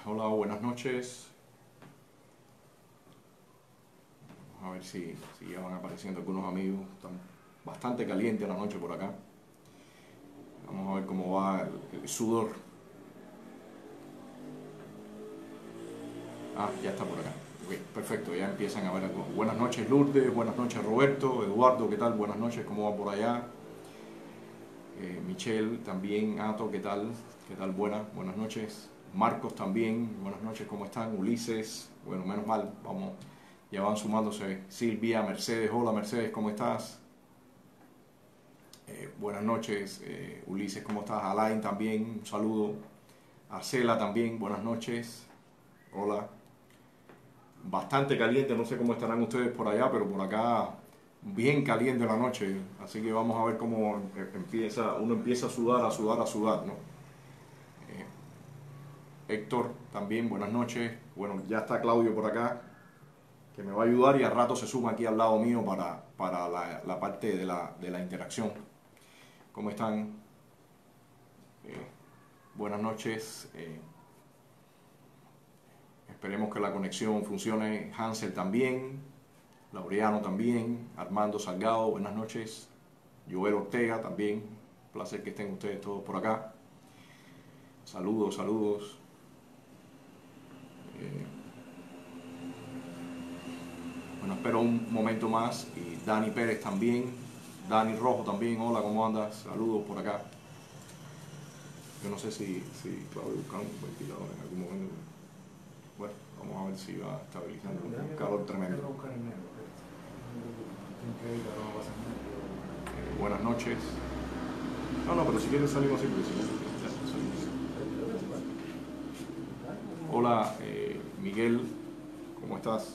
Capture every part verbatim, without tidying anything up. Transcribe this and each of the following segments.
Hola, buenas noches. Vamos a ver si, si ya van apareciendo algunos amigos. Están bastante caliente la noche por acá. Vamos a ver cómo va el, el sudor. Ah, ya está por acá. Ok, perfecto, ya empiezan a ver algo. Buenas noches Lourdes, buenas noches Roberto, Eduardo, ¿qué tal? Buenas noches, ¿cómo va por allá? Eh, Michelle también, Ato, ¿qué tal? ¿Qué tal? Buenas, buenas noches. Marcos también, buenas noches, ¿cómo están? Ulises, bueno, menos mal, vamos, ya van sumándose. Silvia, Mercedes, hola Mercedes, ¿cómo estás? Eh, buenas noches, eh, Ulises, ¿cómo estás? Alain también, un saludo. Arcela también, buenas noches, hola. Bastante caliente, no sé cómo estarán ustedes por allá, pero por acá bien caliente la noche, así que vamos a ver cómo empieza, uno empieza a sudar, a sudar, a sudar, ¿no? Eh, Héctor también, buenas noches. Bueno, ya está Claudio por acá, que me va a ayudar y al rato se suma aquí al lado mío para, para la, la parte de la, de la interacción. ¿Cómo están? Eh, buenas noches. Eh, esperemos que la conexión funcione. Hansel también, Laureano también, Armando Salgado, buenas noches. Joel Ortega también, un placer que estén ustedes todos por acá. Saludos, saludos. Eh, bueno, espero un momento más. Y Dani Pérez también, Dani Rojo también, hola, ¿cómo andas? Saludos por acá. Yo no sé si, si voy a buscar un ventilador en algún momento. Bueno, vamos a ver si va estabilizando. Un calor tremendo. Eh, buenas noches. No, no, pero si quieres salimos así, porque si no, ya, salimos. Hola, eh, Miguel, ¿cómo estás?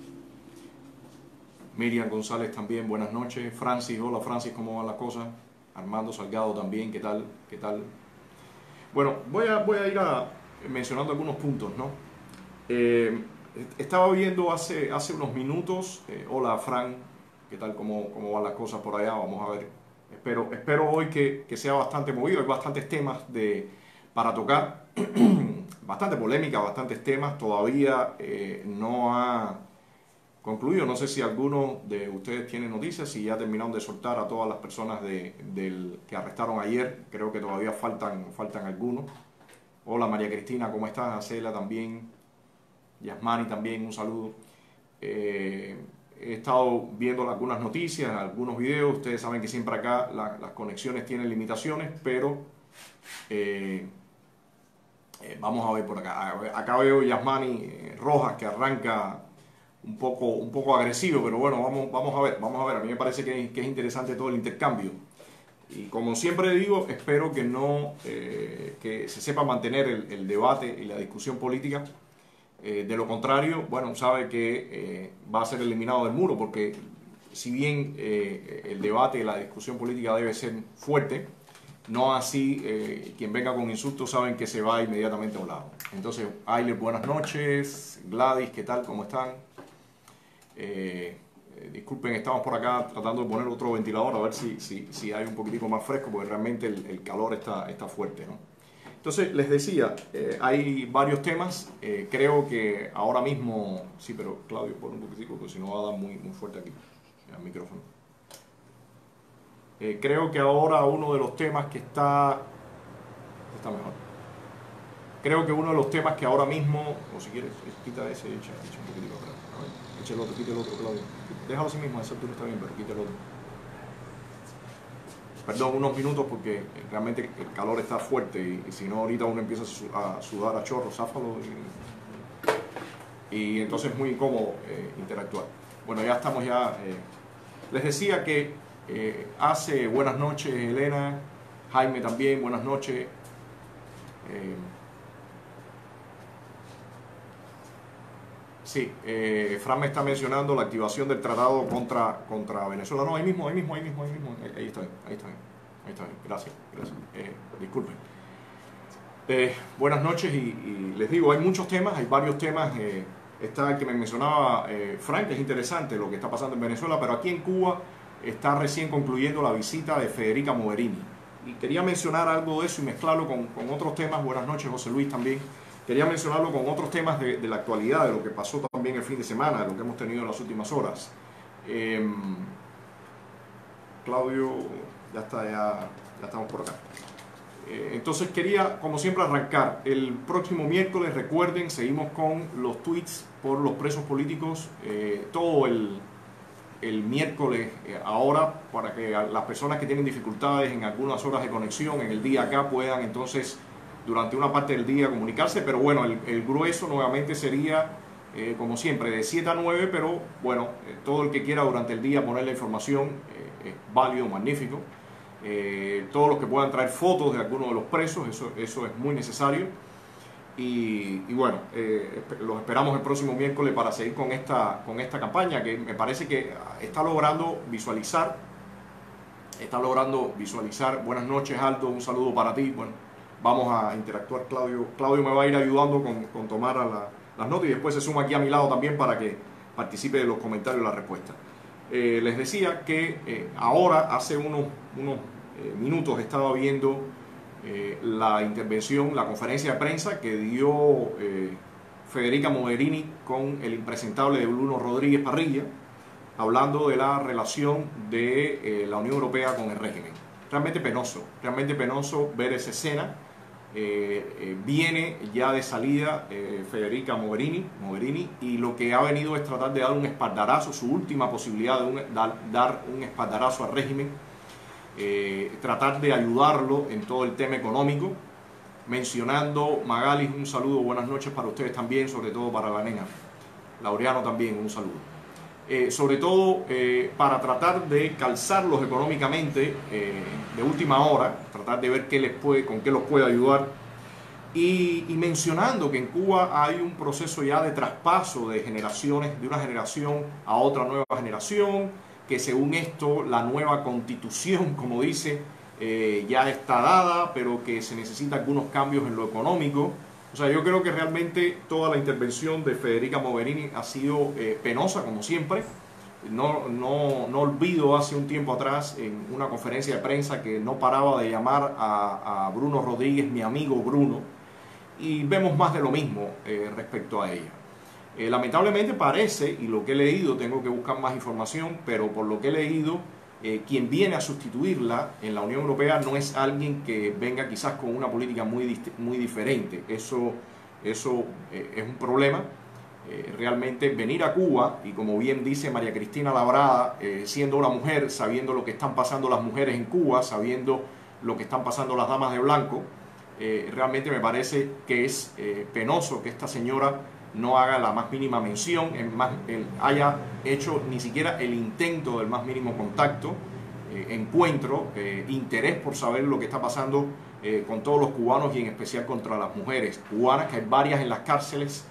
Miriam González también, buenas noches. Francis, hola Francis, ¿cómo van las cosas? Armando Salgado también, ¿qué tal? ¿Qué tal? Bueno, voy a, voy a ir a, mencionando algunos puntos, ¿no? Eh, estaba viendo hace, hace unos minutos, eh, hola Fran, ¿qué tal? ¿Cómo, cómo van las cosas por allá? Vamos a ver. Espero, espero hoy que, que sea bastante movido, hay bastantes temas de, para tocar, bastante polémica, bastantes temas, todavía eh, no ha concluido. No sé si alguno de ustedes tiene noticias, si ya terminaron de soltar a todas las personas de, del, que arrestaron ayer. Creo que todavía faltan, faltan algunos. Hola María Cristina, ¿cómo estás? Acela también, Yasmani también, un saludo. Eh, he estado viendo algunas noticias, algunos videos. Ustedes saben que siempre acá la, las conexiones tienen limitaciones, pero eh, eh, vamos a ver por acá. Acá veo Yasmani eh, Rojas, que arranca un poco, un poco agresivo, pero bueno, vamos, vamos a ver, vamos a ver. A mí me parece que, que es interesante todo el intercambio. Y como siempre digo, espero que no eh, que se sepa mantener el, el debate y la discusión política. Eh, de lo contrario, bueno, sabe que eh, va a ser eliminado del muro, porque si bien eh, el debate y la discusión política debe ser fuerte, no así eh, quien venga con insultos saben que se va inmediatamente a un lado. Entonces, Ailes, buenas noches. Gladys, ¿qué tal? ¿Cómo están? Eh, eh, disculpen, estamos por acá tratando de poner otro ventilador a ver si, si, si hay un poquitico más fresco, porque realmente el, el calor está, está fuerte, ¿no? Entonces, les decía, eh, hay varios temas. Eh, creo que ahora mismo, sí, pero Claudio, pon un poquitico, porque si no va a dar muy, muy fuerte aquí al micrófono. Eh, creo que ahora uno de los temas que está, está mejor. Creo que uno de los temas que ahora mismo, o si quieres, quita ese, echa, echa un poquitico atrás. A ver, echa el otro, quita el otro, Claudio. Déjalo así mismo, esa altura está bien, pero quita el otro. Perdón, unos minutos porque realmente el calor está fuerte y, y si no ahorita uno empieza a sudar a chorros, záfalo y, y entonces es muy incómodo eh, interactuar. Bueno, ya estamos ya. Eh, les decía que eh, hace buenas noches Elena, Jaime también, buenas noches. Eh, sí, eh, Fran me está mencionando la activación del tratado contra, contra Venezuela. No, ahí mismo, ahí mismo, ahí mismo, ahí mismo. Ahí, ahí está bien, ahí está bien. Ahí está bien. Gracias, gracias. Eh, disculpen. Eh, buenas noches y, y les digo, hay muchos temas, hay varios temas. Eh, está el que me mencionaba eh, Frank, que es interesante lo que está pasando en Venezuela, pero aquí en Cuba está recién concluyendo la visita de Federica Mogherini. Y quería mencionar algo de eso y mezclarlo con, con otros temas. Buenas noches, José Luis también. quería mencionarlo con otros temas de, de la actualidad, de lo que pasó también el fin de semana, de lo que hemos tenido en las últimas horas. Eh, Claudio, ya está, ya, ya estamos por acá. Eh, entonces quería, como siempre, arrancar. El próximo miércoles, recuerden, seguimos con los tweets por los presos políticos, eh, todo el, el miércoles eh, ahora, para que las personas que tienen dificultades en algunas horas de conexión en el día acá puedan entonces durante una parte del día comunicarse, pero bueno, el, el grueso nuevamente sería eh, como siempre de siete a nueve, pero bueno, eh, todo el que quiera durante el día poner la información eh, es válido, magnífico. Eh, todos los que puedan traer fotos de algunos de los presos, eso, eso es muy necesario. Y, y bueno, eh, los esperamos el próximo miércoles para seguir con esta, con esta campaña que me parece que está logrando visualizar, está logrando visualizar. Buenas noches, Aldo, un saludo para ti. Bueno, vamos a interactuar, Claudio. Claudio me va a ir ayudando con, con tomar a la, las notas y después se suma aquí a mi lado también para que participe de los comentarios y la respuesta. Eh, les decía que eh, ahora, hace unos, unos eh, minutos, estaba viendo eh, la intervención, la conferencia de prensa que dio eh, Federica Mogherini con el impresentable de Bruno Rodríguez Parrilla, hablando de la relación de eh, la Unión Europea con el régimen. Realmente penoso, realmente penoso ver esa escena. Eh, eh, viene ya de salida eh, Federica Mogherini, Mogherini y lo que ha venido es tratar de dar un espaldarazo, su última posibilidad de un, dar, dar un espaldarazo al régimen, eh, tratar de ayudarlo en todo el tema económico, mencionando, Magali, un saludo, buenas noches para ustedes también, sobre todo para la nena, Laureano también, un saludo. Eh, sobre todo eh, para tratar de calzarlos económicamente eh, de última hora, tratar de ver qué les puede, con qué los puede ayudar, y, y mencionando que en Cuba hay un proceso ya de traspaso de generaciones, de una generación a otra nueva generación, que según esto la nueva constitución, como dice, eh, ya está dada, pero que se necesitan algunos cambios en lo económico. O sea, yo creo que realmente toda la intervención de Federica Mogherini ha sido eh, penosa, como siempre. No, no, no olvido hace un tiempo atrás en una conferencia de prensa que no paraba de llamar a, a Bruno Rodríguez, mi amigo Bruno, y vemos más de lo mismo eh, respecto a ella. Eh, lamentablemente parece, y lo que he leído, tengo que buscar más información, pero por lo que he leído, Eh, quien viene a sustituirla en la Unión Europea no es alguien que venga quizás con una política muy, muy diferente. Eso, eso eh, es un problema. Eh, realmente venir a Cuba, y como bien dice María Cristina Labrada, eh, siendo una mujer, sabiendo lo que están pasando las mujeres en Cuba, sabiendo lo que están pasando las damas de blanco, eh, realmente me parece que es eh, penoso que esta señora no haga la más mínima mención, en más, el, haya hecho ni siquiera el intento del más mínimo contacto, eh, encuentro, eh, interés por saber lo que está pasando eh, con todos los cubanos y en especial contra las mujeres cubanas, que hay varias en las cárceles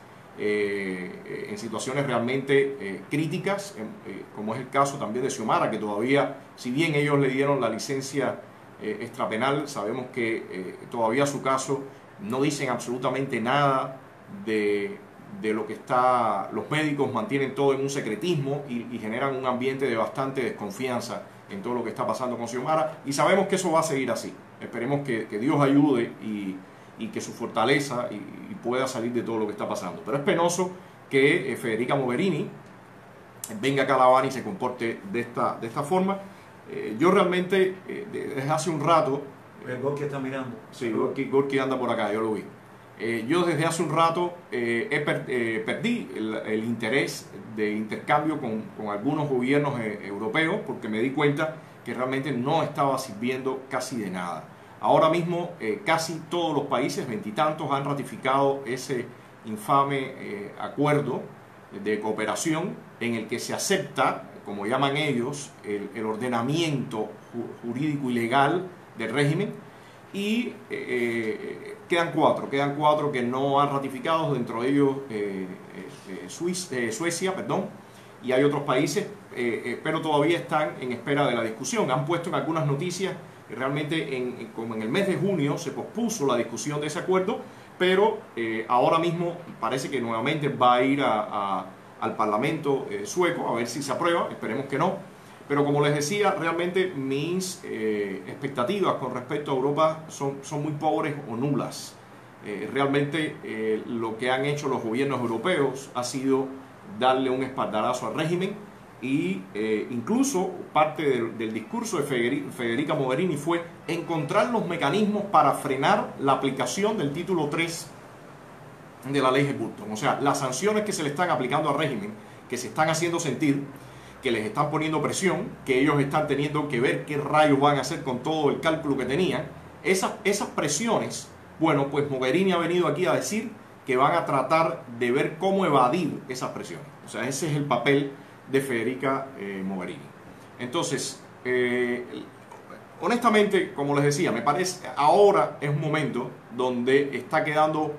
eh, en situaciones realmente eh, críticas, eh, como es el caso también de Xiomara, que todavía, si bien ellos le dieron la licencia eh, extrapenal, sabemos que eh, todavía su caso no dicen absolutamente nada de de lo que está, los médicos mantienen todo en un secretismo y, y generan un ambiente de bastante desconfianza en todo lo que está pasando con Xiomara, y sabemos que eso va a seguir así. Esperemos que, que Dios ayude y, y que su fortaleza y, y pueda salir de todo lo que está pasando. Pero es penoso que eh, Federica Mogherini venga acá a La Habana y se comporte de esta, de esta forma. Eh, yo realmente, eh, desde hace un rato... El Gorky está mirando. Sí, Gorky, Gorky anda por acá, yo lo vi. Eh, yo desde hace un rato eh, he per, eh, perdí el, el interés de intercambio con, con algunos gobiernos eh, europeos, porque me di cuenta que realmente no estaba sirviendo casi de nada. Ahora mismo eh, casi todos los países, veintitantos, han ratificado ese infame eh, acuerdo de cooperación en el que se acepta, como llaman ellos, el, el ordenamiento jurídico y legal del régimen. Y eh, quedan cuatro, quedan cuatro que no han ratificado, dentro de ellos eh, eh, Suiza, eh, Suecia, perdón, y hay otros países, eh, eh, pero todavía están en espera de la discusión. Han puesto en algunas noticias, realmente en, como en el mes de junio se pospuso la discusión de ese acuerdo, pero eh, ahora mismo parece que nuevamente va a ir a, a, al Parlamento eh, sueco, a ver si se aprueba, esperemos que no. Pero como les decía, realmente mis eh, expectativas con respecto a Europa son, son muy pobres o nulas. Eh, realmente eh, lo que han hecho los gobiernos europeos ha sido darle un espaldarazo al régimen y eh, incluso parte del, del discurso de Federica Mogherini fue encontrar los mecanismos para frenar la aplicación del título tres de la ley Burton. O sea, las sanciones que se le están aplicando al régimen, que se están haciendo sentir, que les están poniendo presión, que ellos están teniendo que ver qué rayos van a hacer con todo el cálculo que tenían, esas, esas presiones, bueno, pues Mogherini ha venido aquí a decir que van a tratar de ver cómo evadir esas presiones. O sea, ese es el papel de Federica eh, Mogherini. Entonces, eh, honestamente, como les decía, me parece ahora es un momento donde está quedando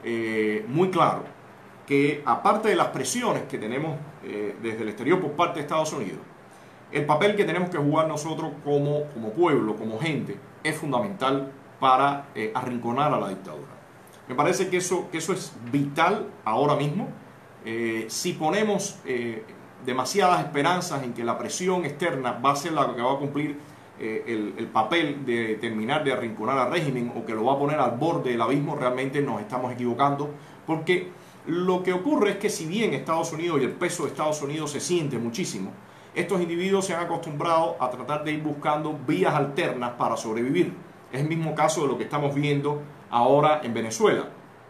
eh, muy claro que aparte de las presiones que tenemos eh, desde el exterior por parte de Estados Unidos, el papel que tenemos que jugar nosotros como, como pueblo, como gente, es fundamental para eh, arrinconar a la dictadura. Me parece que eso, que eso es vital ahora mismo. Eh, si ponemos eh, demasiadas esperanzas en que la presión externa va a ser la que va a cumplir eh, el, el papel de terminar de arrinconar al régimen o que lo va a poner al borde del abismo, realmente nos estamos equivocando, porque lo que ocurre es que si bien Estados Unidos y el peso de Estados Unidos se siente muchísimo, estos individuos se han acostumbrado a tratar de ir buscando vías alternas para sobrevivir. Es el mismo caso de lo que estamos viendo ahora en Venezuela.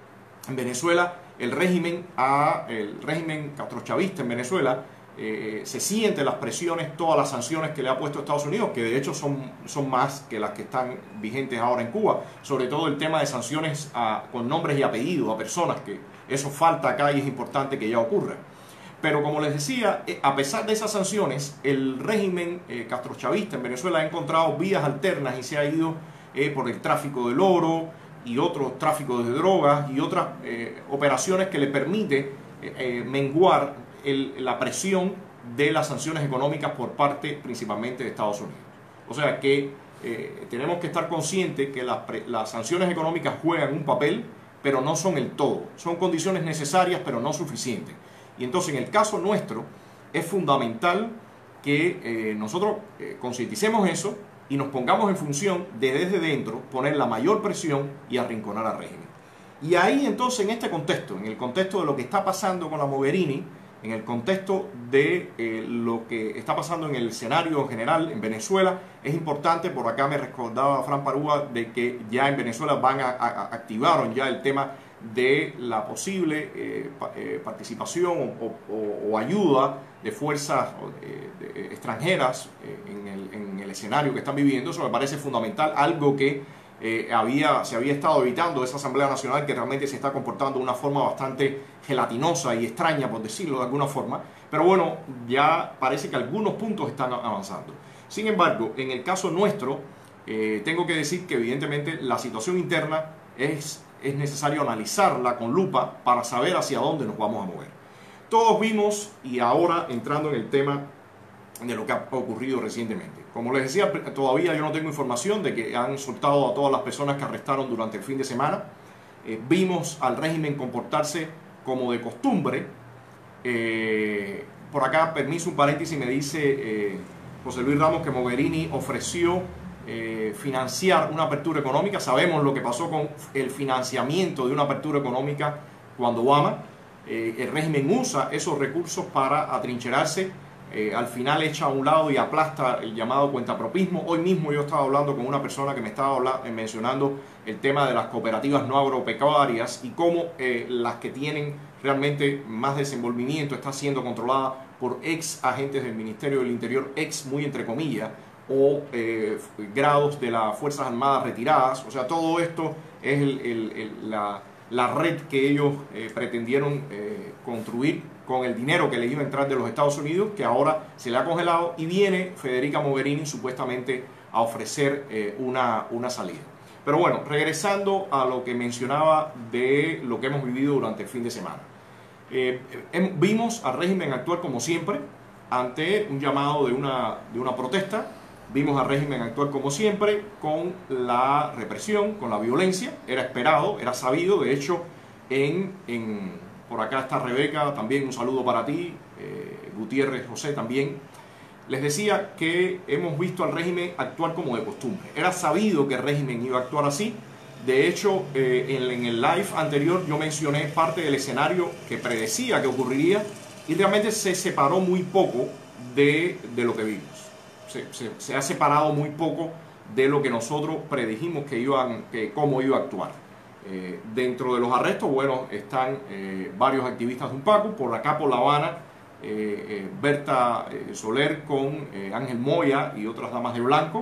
En Venezuela, el régimen, a, el régimen castrochavista en Venezuela eh, se siente las presiones, todas las sanciones que le ha puesto Estados Unidos, que de hecho son, son más que las que están vigentes ahora en Cuba. Sobre todo el tema de sanciones a, con nombres y apellidos a personas, que eso falta acá y es importante que ya ocurra. Pero como les decía, a pesar de esas sanciones, el régimen eh, castrochavista en Venezuela ha encontrado vías alternas y se ha ido eh, por el tráfico del oro y otros tráficos de drogas y otras eh, operaciones que le permite eh, eh, menguar el, la presión de las sanciones económicas por parte principalmente de Estados Unidos. O sea que eh, tenemos que estar conscientes que las, las sanciones económicas juegan un papel, pero no son el todo. Son condiciones necesarias, pero no suficientes. Y entonces, en el caso nuestro, es fundamental que eh, nosotros eh, concienticemos eso y nos pongamos en función de desde dentro poner la mayor presión y arrinconar al régimen. Y ahí entonces, en este contexto, en el contexto de lo que está pasando con la Mogherini, en el contexto de eh, lo que está pasando en el escenario general en Venezuela, es importante, por acá me recordaba Fran Parúa, de que ya en Venezuela van a, a, a activaron ya el tema de la posible eh, eh, participación o, o, o ayuda de fuerzas eh, de, extranjeras eh, en, el, en el escenario que están viviendo. Eso me parece fundamental, algo que eh, había, se había estado evitando de esa Asamblea Nacional, que realmente se está comportando de una forma bastante gelatinosa y extraña, por decirlo de alguna forma. Pero bueno, ya parece que algunos puntos están avanzando. Sin embargo, en el caso nuestro, eh, tengo que decir que evidentemente la situación interna es es necesario analizarla con lupa para saber hacia dónde nos vamos a mover. Todos vimos, y ahora entrando en el tema de lo que ha ocurrido recientemente. Como les decía, todavía yo no tengo información de que han soltado a todas las personas que arrestaron durante el fin de semana. Eh, vimos al régimen comportarse como de costumbre. Eh, por acá, permiso, un paréntesis, me dice eh, José Luis Ramos que Mogherini ofreció Eh, financiar una apertura económica. Sabemos lo que pasó con el financiamiento de una apertura económica cuando Obama. Eh, el régimen usa esos recursos para atrincherarse, eh, al final echa a un lado y aplasta el llamado cuentapropismo. Hoy mismo yo estaba hablando con una persona que me estaba hablando, eh, mencionando el tema de las cooperativas no agropecuarias y cómo eh, las que tienen realmente más desenvolvimiento están siendo controladas por ex agentes del Ministerio del Interior, ex muy entre comillas, o eh, grados de las Fuerzas Armadas retiradas. O sea, todo esto es el, el, el, la, la red que ellos eh, pretendieron eh, construir con el dinero que le iba a entrar de los Estados Unidos, que ahora se le ha congelado, y viene Federica Mogherini supuestamente a ofrecer eh, una, una salida. Pero bueno, regresando a lo que mencionaba de lo que hemos vivido durante el fin de semana. Eh, eh, vimos al régimen actuar como siempre ante un llamado de una, de una protesta. Vimos al régimen actuar como siempre con la represión, con la violencia. Era esperado, era sabido. De hecho, en, en, por acá está Rebeca, también un saludo para ti, eh, Gutiérrez José también. Les decía que hemos visto al régimen actuar como de costumbre. Era sabido que el régimen iba a actuar así. De hecho, eh, en, en el live anterior yo mencioné parte del escenario que predecía que ocurriría y realmente se separó muy poco de, de lo que vimos. Se, se, se ha separado muy poco de lo que nosotros predijimos que iban, que, cómo iba a actuar. Eh, dentro de los arrestos, bueno, están eh, varios activistas de UNPACU, por acá por La Habana, eh, eh, Berta eh, Soler con eh, Ángel Moya y otras damas de blanco.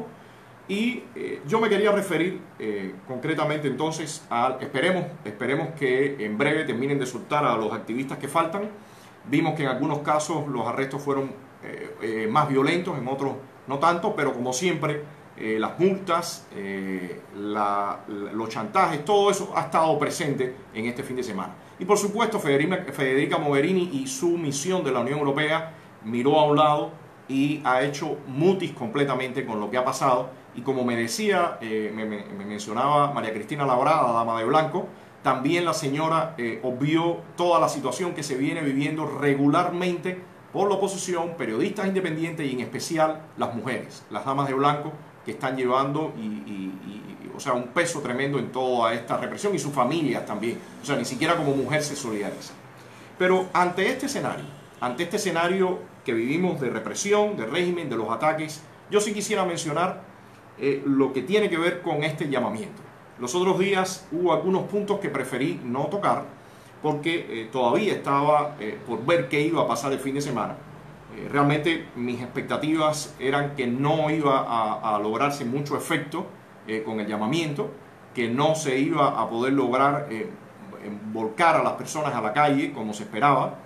Y eh, yo me quería referir eh, concretamente entonces a, esperemos, esperemos que en breve terminen de soltar a los activistas que faltan. Vimos que en algunos casos los arrestos fueron eh, eh, más violentos, en otros no tanto, pero como siempre eh, las multas, eh, la, la, los chantajes, todo eso ha estado presente en este fin de semana. Y por supuesto Federica, Federica Mogherini y su misión de la Unión Europea miró a un lado y ha hecho mutis completamente con lo que ha pasado. Y como me decía, eh, me, me, me mencionaba María Cristina Labrada, dama de blanco, también la señora eh, obvió toda la situación que se viene viviendo regularmente por la oposición, periodistas independientes y en especial las mujeres, las damas de blanco que están llevando y, y, y, o sea, un peso tremendo en toda esta represión y sus familias también. O sea, ni siquiera como mujer se solidariza. Pero ante este escenario, ante este escenario que vivimos de represión, de régimen, de los ataques, yo sí quisiera mencionar Eh, lo que tiene que ver con este llamamiento. Los otros días hubo algunos puntos que preferí no tocar porque eh, todavía estaba eh, por ver qué iba a pasar el fin de semana. Eh, realmente mis expectativas eran que no iba a, a lograrse mucho efecto eh, con el llamamiento, que no se iba a poder lograr eh, volcar a las personas a la calle como se esperaba.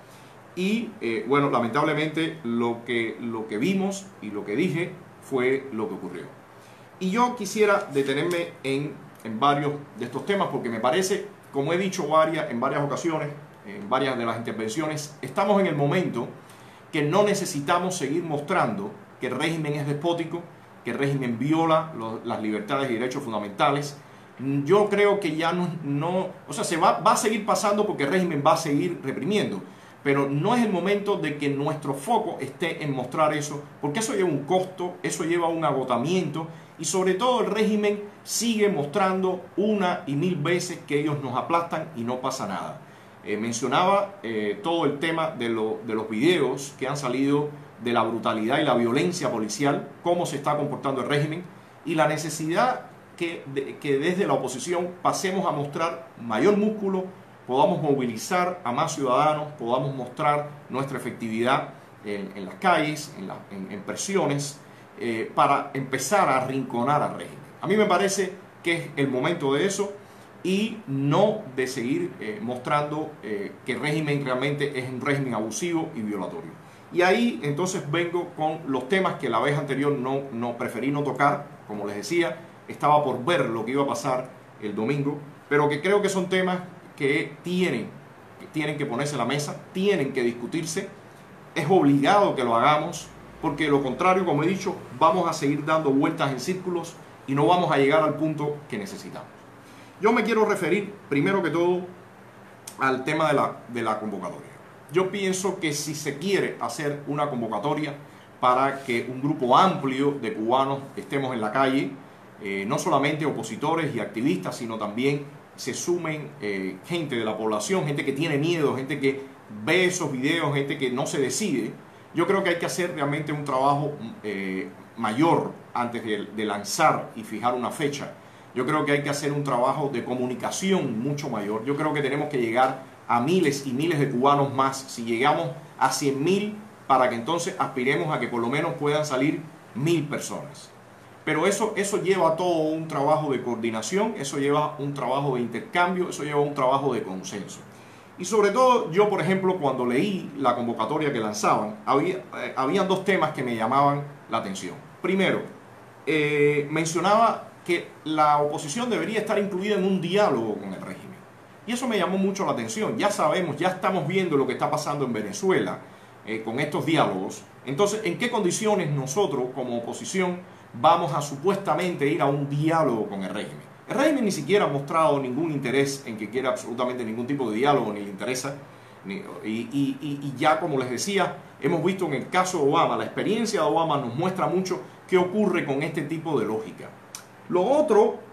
Y eh, bueno, lamentablemente lo que, lo que vimos y lo que dije fue lo que ocurrió. Y yo quisiera detenerme en, en varios de estos temas porque me parece, como he dicho varias, en varias ocasiones, en varias de las intervenciones, estamos en el momento que no necesitamos seguir mostrando que el régimen es despótico, que el régimen viola los, las libertades y derechos fundamentales. Yo creo que ya no, no o sea, se va, va a seguir pasando porque el régimen va a seguir reprimiendo. Pero no es el momento de que nuestro foco esté en mostrar eso, porque eso lleva un costo, eso lleva un agotamiento y sobre todo el régimen sigue mostrando una y mil veces que ellos nos aplastan y no pasa nada. Eh, mencionaba eh, todo el tema de, lo, de los videos que han salido de la brutalidad y la violencia policial, cómo se está comportando el régimen y la necesidad que, de, que desde la oposición pasemos a mostrar mayor músculo, podamos movilizar a más ciudadanos, podamos mostrar nuestra efectividad en, en las calles, en, la, en, en presiones, eh, para empezar a arrinconar al régimen. A mí me parece que es el momento de eso y no de seguir eh, mostrando eh, que el régimen realmente es un régimen abusivo y violatorio. Y ahí entonces vengo con los temas que la vez anterior no, no preferí no tocar, como les decía, estaba por ver lo que iba a pasar el domingo, pero que creo que son temas que tienen, que tienen que ponerse en la mesa, tienen que discutirse, es obligado que lo hagamos, porque de lo contrario, como he dicho, vamos a seguir dando vueltas en círculos y no vamos a llegar al punto que necesitamos. Yo me quiero referir, primero que todo, al tema de la, de la convocatoria. Yo pienso que si se quiere hacer una convocatoria para que un grupo amplio de cubanos estemos en la calle, eh, no solamente opositores y activistas, sino también se sumen eh, gente de la población, gente que tiene miedo, gente que ve esos videos, gente que no se decide. Yo creo que hay que hacer realmente un trabajo eh, mayor antes de, de lanzar y fijar una fecha. Yo creo que hay que hacer un trabajo de comunicación mucho mayor. Yo creo que tenemos que llegar a miles y miles de cubanos más. Si llegamos a cien mil, para que entonces aspiremos a que por lo menos puedan salir mil personas. Pero eso, eso lleva todo un trabajo de coordinación, eso lleva un trabajo de intercambio, eso lleva un trabajo de consenso. Y sobre todo, yo por ejemplo, cuando leí la convocatoria que lanzaban, había, eh, habían dos temas que me llamaban la atención. Primero, eh, mencionaba que la oposición debería estar incluida en un diálogo con el régimen. Y eso me llamó mucho la atención. Ya sabemos, ya estamos viendo lo que está pasando en Venezuela eh, con estos diálogos. Entonces, ¿en qué condiciones nosotros como oposición vamos a supuestamente ir a un diálogo con el régimen? El régimen ni siquiera ha mostrado ningún interés en que quiera absolutamente ningún tipo de diálogo, ni le interesa. Ni, y, y, y ya como les decía, hemos visto en el caso de Obama, la experiencia de Obama nos muestra mucho qué ocurre con este tipo de lógica. Lo otro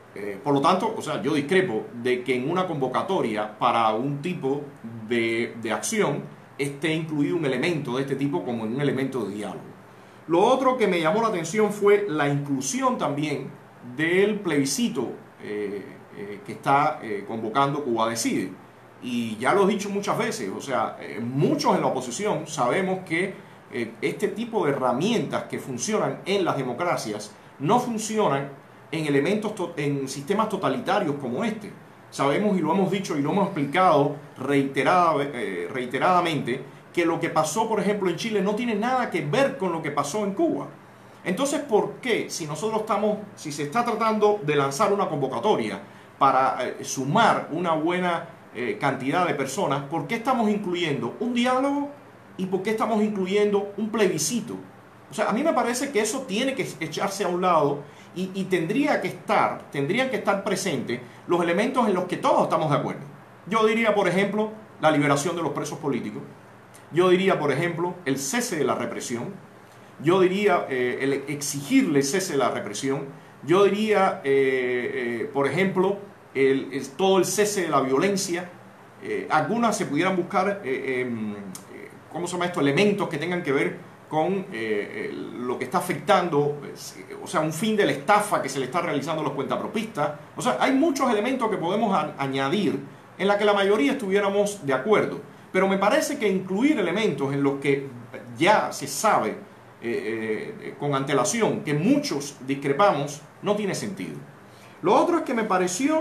Eh, por lo tanto, o sea, yo discrepo de que en una convocatoria para un tipo de, de acción esté incluido un elemento de este tipo como en un elemento de diálogo. Lo otro que me llamó la atención fue la inclusión también del plebiscito eh, eh, que está eh, convocando Cuba Decide. Y ya lo he dicho muchas veces, o sea, eh, muchos en la oposición sabemos que eh, este tipo de herramientas que funcionan en las democracias no funcionan en elementos, en sistemas totalitarios como este. Sabemos y lo hemos dicho y lo hemos explicado reiterada, eh, reiteradamente que lo que pasó, por ejemplo, en Chile no tiene nada que ver con lo que pasó en Cuba. Entonces, ¿por qué si nosotros estamos, si se está tratando de lanzar una convocatoria para eh, sumar una buena eh, cantidad de personas, ¿por qué estamos incluyendo un diálogo y por qué estamos incluyendo un plebiscito? O sea, a mí me parece que eso tiene que echarse a un lado y, y tendría que estar, tendrían que estar presentes los elementos en los que todos estamos de acuerdo. Yo diría, por ejemplo, la liberación de los presos políticos. Yo diría, por ejemplo, el cese de la represión. Yo diría eh, el exigirle el cese de la represión. Yo diría, eh, eh, por ejemplo, el, el, todo el cese de la violencia. Eh, algunas se pudieran buscar, eh, eh, ¿cómo se llama esto? Elementos que tengan que ver con eh, lo que está afectando, o sea, un fin de la estafa que se le está realizando a los cuentapropistas. O sea, hay muchos elementos que podemos a, añadir en la que la mayoría estuviéramos de acuerdo. Pero me parece que incluir elementos en los que ya se sabe eh, eh, con antelación que muchos discrepamos no tiene sentido. Lo otro es que me pareció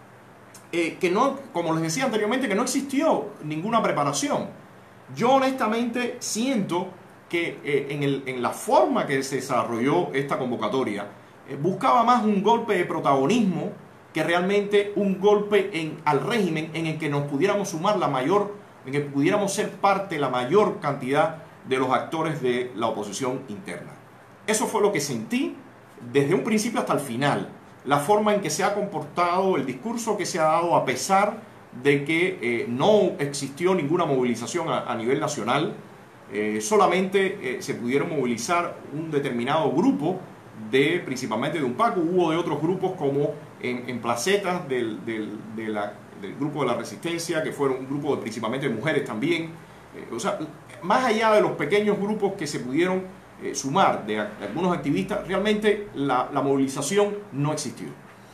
eh, que no, como les decía anteriormente, que no existió ninguna preparación. Yo honestamente siento que eh, en, el, en la forma que se desarrolló esta convocatoria eh, buscaba más un golpe de protagonismo que realmente un golpe en, al régimen en el que nos pudiéramos sumar la mayor, en que pudiéramos ser parte la mayor cantidad de los actores de la oposición interna. Eso fue lo que sentí desde un principio hasta el final, la forma en que se ha comportado, el discurso que se ha dado a pesar de que eh, no existió ninguna movilización a, a nivel nacional. Eh, solamente eh, se pudieron movilizar un determinado grupo, de, principalmente de UNPACU. Hubo de otros grupos como en, en placetas del, del, de la, del grupo de la resistencia, que fueron un grupo de, principalmente de mujeres también. Eh, o sea, más allá de los pequeños grupos que se pudieron eh, sumar de, de algunos activistas, realmente la, la movilización no existió.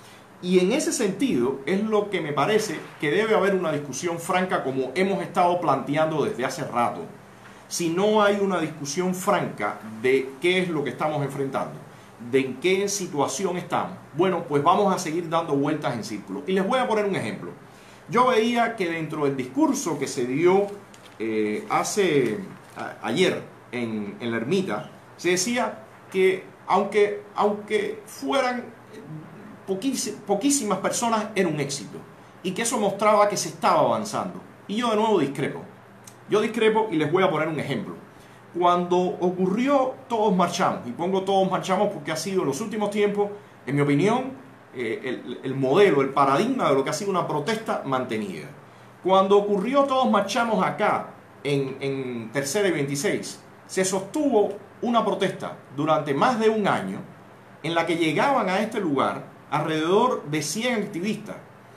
Y en ese sentido es lo que me parece que debe haber una discusión franca como hemos estado planteando desde hace rato. Si no hay una discusión franca de qué es lo que estamos enfrentando, de en qué situación estamos, bueno, pues vamos a seguir dando vueltas en círculo. Y les voy a poner un ejemplo. Yo veía que dentro del discurso que se dio eh, hace a, ayer en, en la ermita, se decía que aunque, aunque fueran poquísimas, poquísimas personas, era un éxito. Y que eso mostraba que se estaba avanzando. Y yo de nuevo discrepo. Yo discrepo y les voy a poner un ejemplo. Cuando ocurrió Todos Marchamos, y pongo Todos Marchamos porque ha sido en los últimos tiempos, en mi opinión, eh, el, el modelo, el paradigma de lo que ha sido una protesta mantenida. Cuando ocurrió Todos Marchamos acá, en, en Tercera y veintiséis, se sostuvo una protesta durante más de un año en la que llegaban a este lugar alrededor de cien activistas.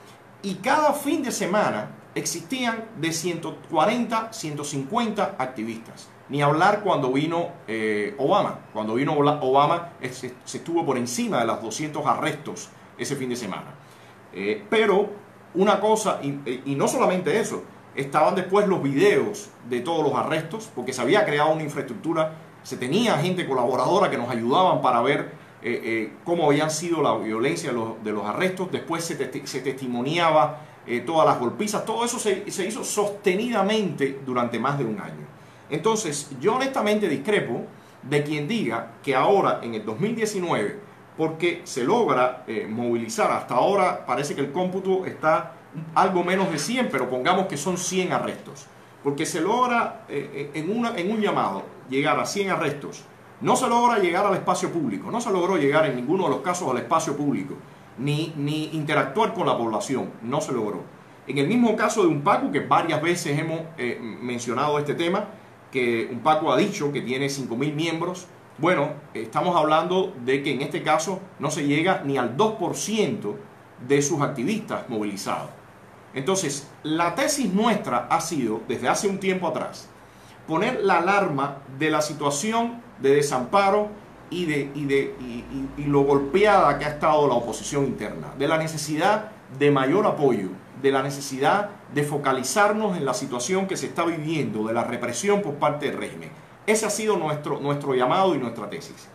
Y cada fin de semana existían de ciento cuarenta, ciento cincuenta activistas. Ni hablar cuando vino eh, Obama. Cuando vino Obama se, se estuvo por encima de los doscientos arrestos ese fin de semana. Eh, pero una cosa, y, y no solamente eso, estaban después los videos de todos los arrestos, porque se había creado una infraestructura, se tenía gente colaboradora que nos ayudaban para ver eh, eh, cómo habían sido la violencia de los, de los arrestos. Después se, te, se testimoniaba Eh, todas las golpizas, todo eso se, se hizo sostenidamente durante más de un año. Entonces, yo honestamente discrepo de quien diga que ahora, en el dos mil diecinueve, porque se logra eh, movilizar, hasta ahora parece que el cómputo está algo menos de cien, pero pongamos que son cien arrestos, porque se logra eh, en, una, en un llamado llegar a cien arrestos, no se logra llegar al espacio público, no se logró llegar en ninguno de los casos al espacio público, Ni, ni interactuar con la población, no se logró. En el mismo caso de UNPACU, que varias veces hemos eh, mencionado este tema, que UNPACU ha dicho que tiene cinco mil miembros, Bueno, estamos hablando de que en este caso no se llega ni al dos por ciento de sus activistas movilizados. Entonces, la tesis nuestra ha sido, desde hace un tiempo atrás, poner la alarma de la situación de desamparo y, de, y, de, y, y, y lo golpeada que ha estado la oposición interna, de la necesidad de mayor apoyo, de la necesidad de focalizarnos en la situación que se está viviendo, de la represión por parte del régimen. Ese ha sido nuestro, nuestro llamado y nuestra tesis.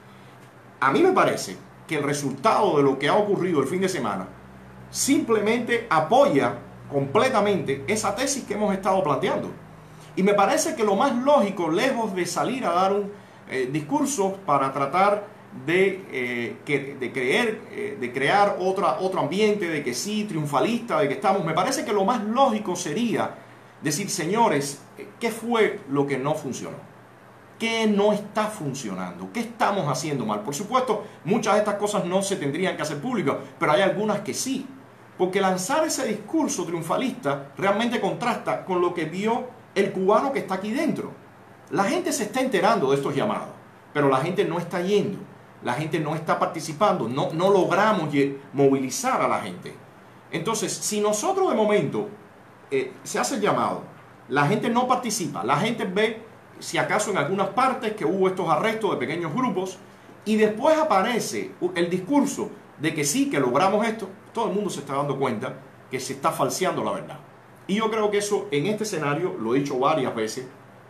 A mí me parece que el resultado de lo que ha ocurrido el fin de semana simplemente apoya completamente esa tesis que hemos estado planteando. Y me parece que lo más lógico, lejos de salir a dar un eh, discurso para tratar de, eh, que, de, creer, eh, de crear otra, otro ambiente, de que sí, triunfalista, de que estamos, me parece que lo más lógico sería decir, señores, ¿qué fue lo que no funcionó? ¿Qué no está funcionando? ¿Qué estamos haciendo mal? Por supuesto, muchas de estas cosas no se tendrían que hacer públicas, pero hay algunas que sí. Porque lanzar ese discurso triunfalista realmente contrasta con lo que vio el cubano que está aquí dentro. La gente se está enterando de estos llamados, pero la gente no está yendo. La gente no está participando. No, no logramos movilizar a la gente. Entonces, si nosotros de momento eh, se hace el llamado, la gente no participa, la gente ve, si acaso en algunas partes, que hubo estos arrestos de pequeños grupos, y después aparece el discurso de que sí, que logramos esto, todo el mundo se está dando cuenta que se está falseando la verdad. Y yo creo que eso, en este escenario, lo he dicho varias veces,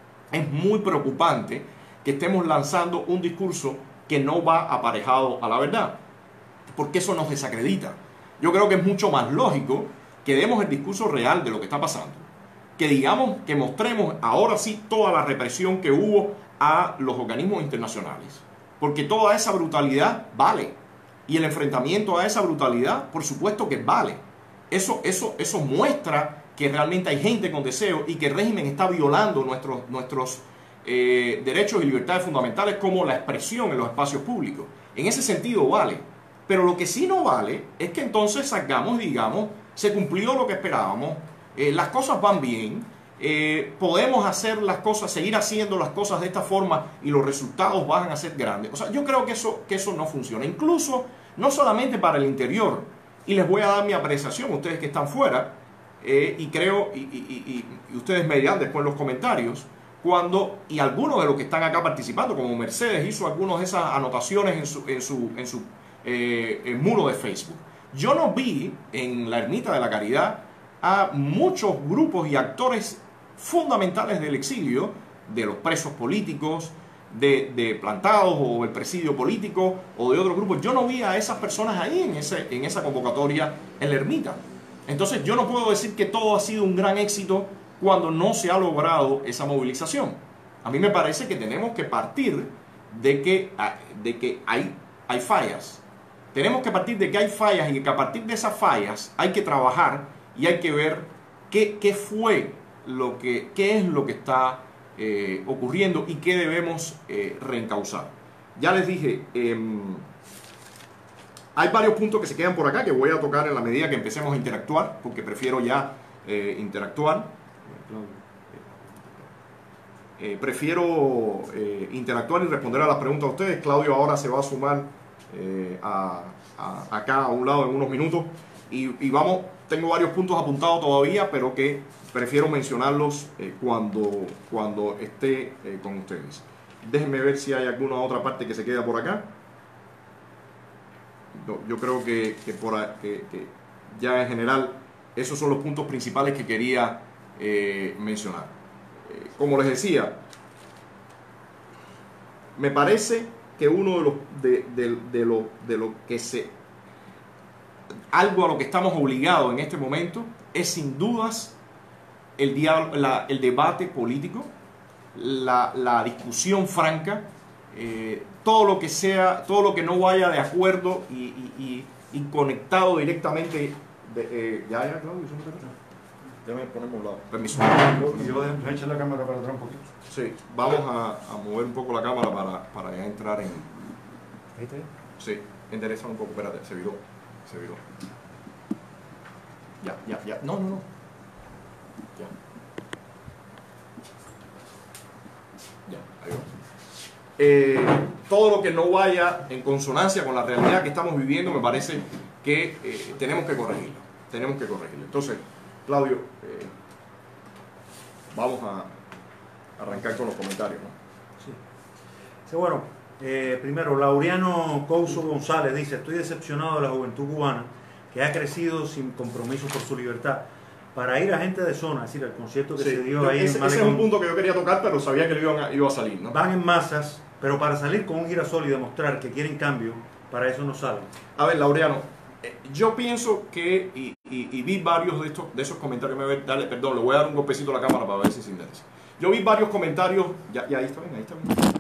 es muy preocupante que estemos lanzando un discurso que no va aparejado a la verdad, porque eso nos desacredita. Yo creo que es mucho más lógico que demos el discurso real de lo que está pasando, que digamos, que mostremos ahora sí toda la represión que hubo a los organismos internacionales, porque toda esa brutalidad vale, y el enfrentamiento a esa brutalidad, por supuesto que vale. Eso, eso, eso muestra que realmente hay gente con deseo y que el régimen está violando nuestros, nuestros eh, derechos y libertades fundamentales, como la expresión en los espacios públicos. En ese sentido vale. Pero lo que sí no vale es que entonces salgamos y digamos, se cumplió lo que esperábamos, eh, las cosas van bien, eh, podemos hacer las cosas, seguir haciendo las cosas de esta forma y los resultados van a ser grandes. O sea, yo creo que eso, que eso no funciona. Incluso, no solamente para el interior, y les voy a dar mi apreciación, ustedes que están fuera, eh, y creo, y, y, y, y ustedes me dirán después en los comentarios, cuando, y algunos de los que están acá participando, como Mercedes hizo algunas de esas anotaciones en su, en su, en su eh, en muro de Facebook. Yo no vi en la Ermita de la Caridad a muchos grupos y actores fundamentales del exilio, de los presos políticos, de, de plantados o el presidio político o de otros grupos. Yo no vi a esas personas ahí en, ese, en esa convocatoria en la Ermita. Entonces yo no puedo decir que todo ha sido un gran éxito cuando no se ha logrado esa movilización. A mí me parece que tenemos que partir de que, de que hay, hay fallas. Tenemos que partir de que hay fallas y que a partir de esas fallas hay que trabajar y hay que ver qué, qué fue lo que, qué es lo que está eh, ocurriendo y qué debemos eh, reencauzar. Ya les dije, eh, hay varios puntos que se quedan por acá que voy a tocar en la medida que empecemos a interactuar, porque prefiero ya eh, interactuar. Eh, prefiero eh, interactuar y responder a las preguntas de ustedes. Claudio ahora se va a sumar eh, a, a, acá a un lado en unos minutos. Y, y vamos, tengo varios puntos apuntados todavía, pero que prefiero mencionarlos eh, cuando, cuando esté eh, con ustedes. Déjenme ver si hay alguna otra parte que se queda por acá. No, yo creo que, que, por, que, que ya en general esos son los puntos principales que quería eh, mencionar. Eh, como les decía, me parece que uno de los de, de, de lo, de lo que se algo a lo que estamos obligados en este momento es sin dudas el, diálogo, la, el debate político, la, la discusión franca, eh, todo lo que sea, todo lo que no vaya de acuerdo y, y, y, y conectado directamente de, eh, ya, ya, Claudio, ya me ponemos a un lado. Permiso. Yo voy a echar la cámara para atrás un poquito. Sí, vamos a, a mover un poco la cámara para, para ya entrar en... Ahí está. Sí, endereza un poco, espérate, se viró, se viró. Ya, ya, ya, no, no, no. Ya. Ya, ahí va. Eh, todo lo que no vaya en consonancia con la realidad que estamos viviendo, me parece que eh, tenemos que corregirlo. Tenemos que corregirlo. Entonces, Claudio, eh, vamos a arrancar con los comentarios, ¿no? Sí. Sí, bueno, eh, primero, Laureano Couso González dice: estoy decepcionado de la juventud cubana que ha crecido sin compromiso por su libertad. Para ir a gente de zona, es decir, el concierto que Sí, se dio ahí ese, en ese es Malecón, un punto que yo quería tocar, pero sabía que lo iban a, iba a salir, ¿no? van en masas, pero para salir con un girasol y demostrar que quieren cambio, para eso no salen. A ver, Laureano, eh, yo pienso que, y, y, y vi varios de, estos, de esos comentarios, me voy, dale, perdón, le voy a dar un golpecito a la cámara para ver si se interesa. Yo vi varios comentarios, ya, ya ahí está bien, ahí está bien.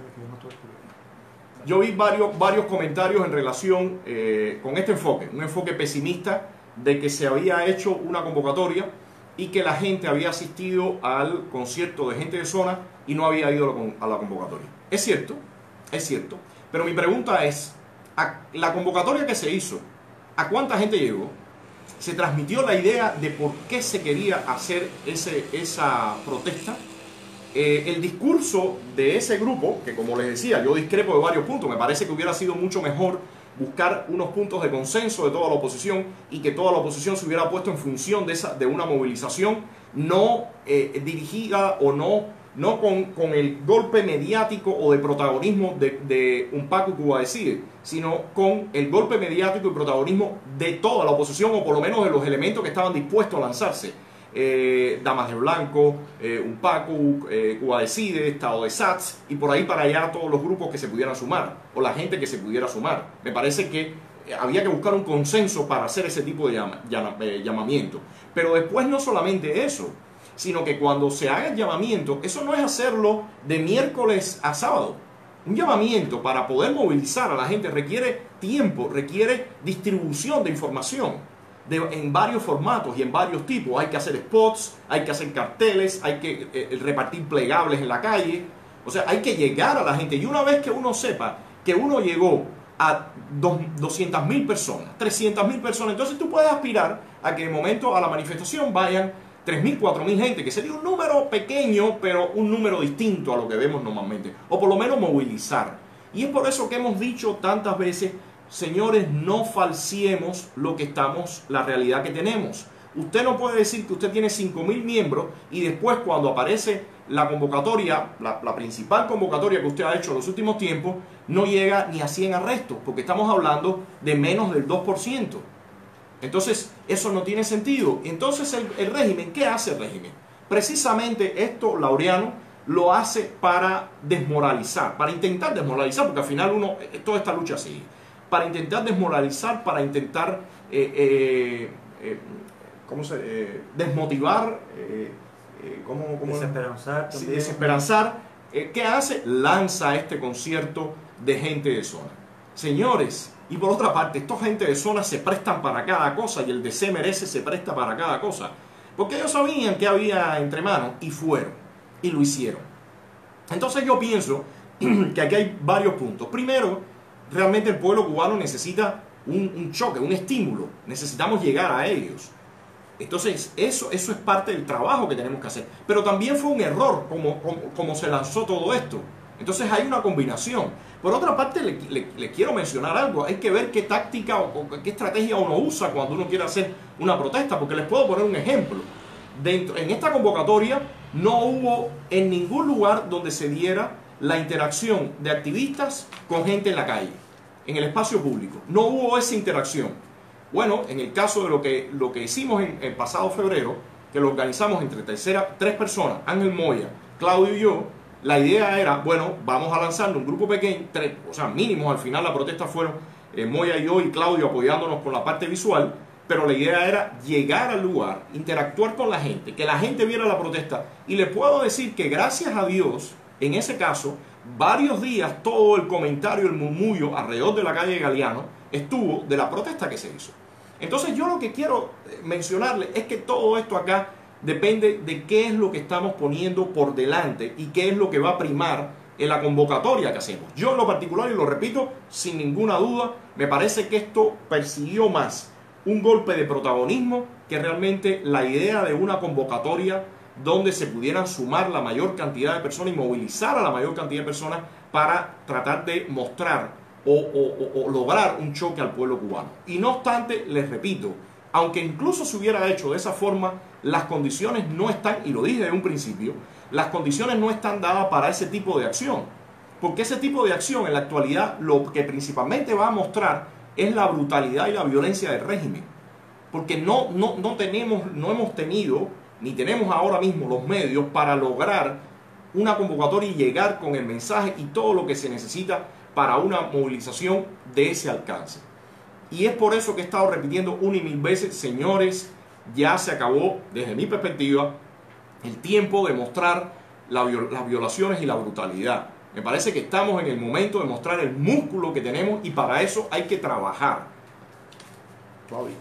Yo vi varios, varios comentarios en relación eh, con este enfoque, un enfoque pesimista de que se había hecho una convocatoria y que la gente había asistido al concierto de gente de zona y no había ido a la convocatoria. Es cierto, es cierto, pero mi pregunta es, ¿a la convocatoria que se hizo, a cuánta gente llegó? ¿Se transmitió la idea de por qué se quería hacer ese, esa protesta? Eh, el discurso de ese grupo, que como les decía, yo discrepo de varios puntos, me parece que hubiera sido mucho mejor buscar unos puntos de consenso de toda la oposición y que toda la oposición se hubiera puesto en función de, esa, de una movilización no eh, dirigida o no, no con, con el golpe mediático o de protagonismo de, de un Paco Cuba Decide, sino con el golpe mediático y protagonismo de toda la oposición, o por lo menos de los elementos que estaban dispuestos a lanzarse. Eh, Damas de Blanco, eh, un Paco, eh, Cuba Decide, Estado de S A T S y por ahí para allá todos los grupos que se pudieran sumar o la gente que se pudiera sumar. Me parece que había que buscar un consenso para hacer ese tipo de llama, llama, eh, llamamiento. Pero después no solamente eso, sino que cuando se haga el llamamiento, eso no es hacerlo de miércoles a sábado. Un llamamiento para poder movilizar a la gente requiere tiempo, requiere distribución de información. De, en varios formatos y en varios tipos. Hay que hacer spots, hay que hacer carteles, hay que eh, repartir plegables en la calle. O sea, hay que llegar a la gente. Y una vez que uno sepa que uno llegó a doscientas mil personas, trescientas mil personas, entonces tú puedes aspirar a que de momento a la manifestación vayan tres mil, cuatro mil gente, que sería un número pequeño, pero un número distinto a lo que vemos normalmente. O por lo menos movilizar. Y es por eso que hemos dicho tantas veces: señores, no falsiemos lo que estamos, la realidad que tenemos. Usted no puede decir que usted tiene cinco mil miembros y después cuando aparece la convocatoria, la, la principal convocatoria que usted ha hecho en los últimos tiempos, no llega ni a cien arrestos, porque estamos hablando de menos del dos por ciento. Entonces, eso no tiene sentido. Entonces, el, el régimen, ¿qué hace el régimen? Precisamente esto, Laureano, lo hace para desmoralizar, para intentar desmoralizar, porque al final uno, toda esta lucha sigue. Para intentar desmoralizar, para intentar eh, eh, eh, ¿cómo se, eh, desmotivar, eh, eh, ¿cómo, cómo desesperanzar. Sí, desesperanzar. Eh, ¿Qué hace? Lanza este concierto de gente de zona. Señores, y por otra parte, estos gente de zona se prestan para cada cosa y el D C merece se presta para cada cosa. Porque ellos sabían que había entre manos y fueron, y lo hicieron. Entonces yo pienso que aquí hay varios puntos. Primero, realmente el pueblo cubano necesita un, un choque, un estímulo. Necesitamos llegar a ellos. Entonces, eso, eso es parte del trabajo que tenemos que hacer. Pero también fue un error como, como, como se lanzó todo esto. Entonces hay una combinación. Por otra parte, le, le, le quiero mencionar algo. Hay que ver qué táctica o, o qué estrategia uno usa cuando uno quiere hacer una protesta. Porque les puedo poner un ejemplo. Dentro, en esta convocatoria no hubo en ningún lugar donde se diera la interacción de activistas con gente en la calle, en el espacio público. No hubo esa interacción. Bueno, en el caso de lo que, lo que hicimos en el pasado febrero, que lo organizamos entre tercera, tres personas, Ángel Moya, Claudio y yo, la idea era, bueno, vamos a lanzar un grupo pequeño, tres, o sea, mínimos, al final la protesta fueron eh, Moya y yo y Claudio apoyándonos con la parte visual, pero la idea era llegar al lugar, interactuar con la gente, que la gente viera la protesta. Y les puedo decir que gracias a Dios, en ese caso, varios días todo el comentario, el murmullo alrededor de la calle Galeano estuvo de la protesta que se hizo. Entonces yo lo que quiero mencionarles es que todo esto acá depende de qué es lo que estamos poniendo por delante y qué es lo que va a primar en la convocatoria que hacemos. Yo en lo particular, y lo repito sin ninguna duda, me parece que esto persiguió más un golpe de protagonismo que realmente la idea de una convocatoria donde se pudieran sumar la mayor cantidad de personas y movilizar a la mayor cantidad de personas para tratar de mostrar o, o, o lograr un choque al pueblo cubano. Y no obstante, les repito, aunque incluso se hubiera hecho de esa forma, las condiciones no están, y lo dije desde un principio, las condiciones no están dadas para ese tipo de acción. Porque ese tipo de acción en la actualidad lo que principalmente va a mostrar es la brutalidad y la violencia del régimen. Porque no, no, no, tenemos, no hemos tenido, ni tenemos ahora mismo los medios para lograr una convocatoria y llegar con el mensaje y todo lo que se necesita para una movilización de ese alcance. Y es por eso que he estado repitiendo una y mil veces, señores, ya se acabó, desde mi perspectiva, el tiempo de mostrar la, las violaciones y la brutalidad. Me parece que estamos en el momento de mostrar el músculo que tenemos y para eso hay que trabajar. Claudio.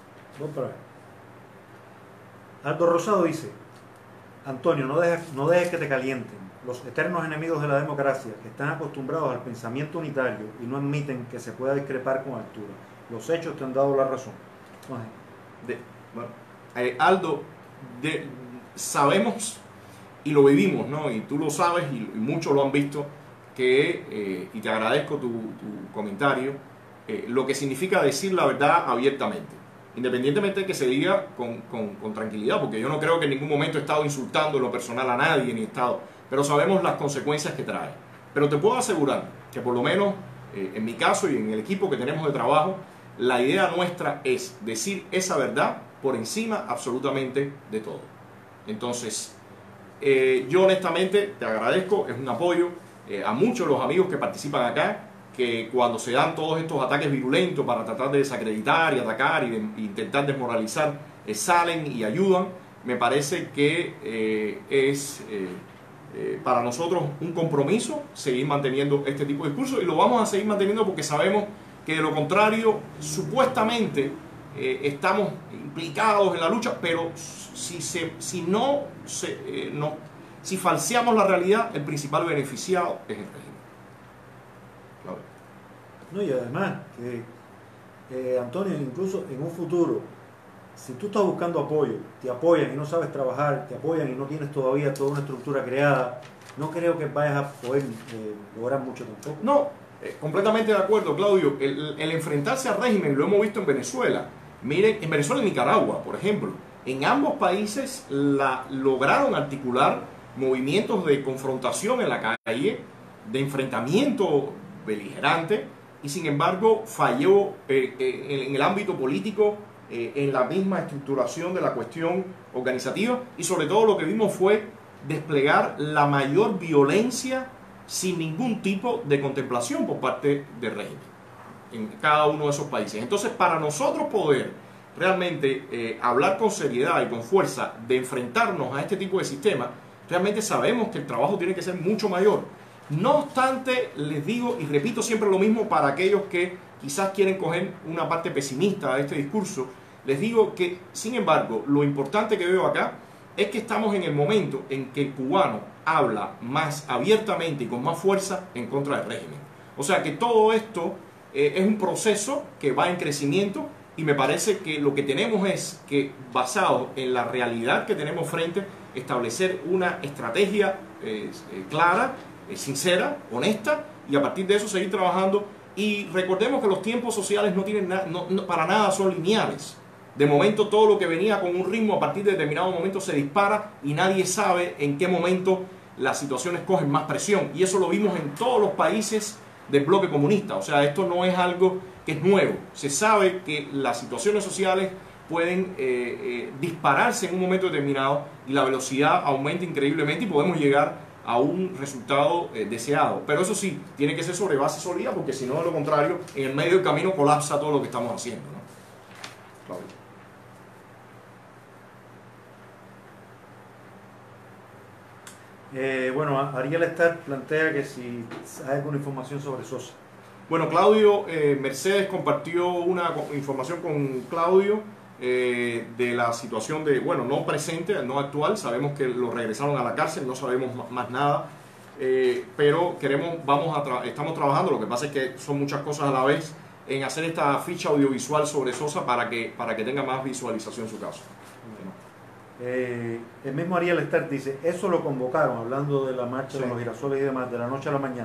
Aldo Rosado dice: Antonio, no dejes, no dejes que te calienten. Los eternos enemigos de la democracia, que están acostumbrados al pensamiento unitario y no admiten que se pueda discrepar con altura. Los hechos te han dado la razón. De, bueno, eh, Aldo, de, sabemos y lo vivimos, ¿no? Y tú lo sabes y, y muchos lo han visto, que, eh, y te agradezco tu, tu comentario, eh, lo que significa decir la verdad abiertamente. Independientemente de que se diga con, con, con tranquilidad, porque yo no creo que en ningún momento he estado insultando en lo personal a nadie, ni he estado, pero sabemos las consecuencias que trae. Pero te puedo asegurar que por lo menos eh, en mi caso y en el equipo que tenemos de trabajo, la idea nuestra es decir esa verdad por encima absolutamente de todo. Entonces, eh, yo honestamente te agradezco, es un apoyo eh, a muchos de los amigos que participan acá, que cuando se dan todos estos ataques virulentos para tratar de desacreditar y atacar y de, e intentar desmoralizar, eh, salen y ayudan. Me parece que eh, es eh, eh, para nosotros un compromiso seguir manteniendo este tipo de discursos y lo vamos a seguir manteniendo porque sabemos que de lo contrario, supuestamente eh, estamos implicados en la lucha, pero si, se, si no, se, eh, no, si falseamos la realidad, el principal beneficiado es el régimen. Claro. No, y además, que eh, Antonio, incluso en un futuro, si tú estás buscando apoyo, te apoyan y no sabes trabajar, te apoyan y no tienes todavía toda una estructura creada, no creo que vayas a poder eh, lograr mucho tampoco. No. Eh, completamente de acuerdo, Claudio. El, el enfrentarse al régimen lo hemos visto en Venezuela. Miren, en Venezuela y Nicaragua, por ejemplo. En ambos países la, lograron articular movimientos de confrontación en la calle, de enfrentamiento beligerante, y sin embargo falló eh, eh, en, en el ámbito político, eh, en la misma estructuración de la cuestión organizativa, y sobre todo lo que vimos fue desplegar la mayor violencia sin ningún tipo de contemplación por parte del régimen en cada uno de esos países. Entonces, para nosotros poder realmente eh, hablar con seriedad y con fuerza de enfrentarnos a este tipo de sistemas, realmente sabemos que el trabajo tiene que ser mucho mayor. No obstante, les digo y repito siempre lo mismo para aquellos que quizás quieren coger una parte pesimista de este discurso, les digo que, sin embargo, lo importante que veo acá es que estamos en el momento en que el cubano habla más abiertamente y con más fuerza en contra del régimen. O sea que todo esto eh, es un proceso que va en crecimiento y me parece que lo que tenemos es que, basado en la realidad que tenemos frente, establecer una estrategia eh, eh, clara, eh, sincera, honesta, y a partir de eso seguir trabajando. Y recordemos que los tiempos sociales no tienen na no, no, para nada son lineales. De momento todo lo que venía con un ritmo a partir de determinado momento se dispara y nadie sabe en qué momento las situaciones cogen más presión. Y eso lo vimos en todos los países del bloque comunista. O sea, esto no es algo que es nuevo. Se sabe que las situaciones sociales pueden eh, eh, dispararse en un momento determinado y la velocidad aumenta increíblemente y podemos llegar a un resultado eh, deseado. Pero eso sí, tiene que ser sobre base sólida porque si no, de lo contrario, en el medio del camino colapsa todo lo que estamos haciendo, ¿no? Claudio. Eh, bueno, Ariel Estar plantea que si hay alguna información sobre Sosa. Bueno, Claudio, eh, Mercedes compartió una información con Claudio eh, de la situación de, bueno, no presente, no actual, sabemos que lo regresaron a la cárcel, no sabemos más nada, eh, pero queremos, vamos a tra estamos trabajando, lo que pasa es que son muchas cosas a la vez, en hacer esta ficha audiovisual sobre Sosa para que, para que tenga más visualización su caso. Eh, el mismo Ariel Estar dice, eso lo convocaron, hablando de la marcha, sí, de los girasoles y demás, de la noche a la mañana.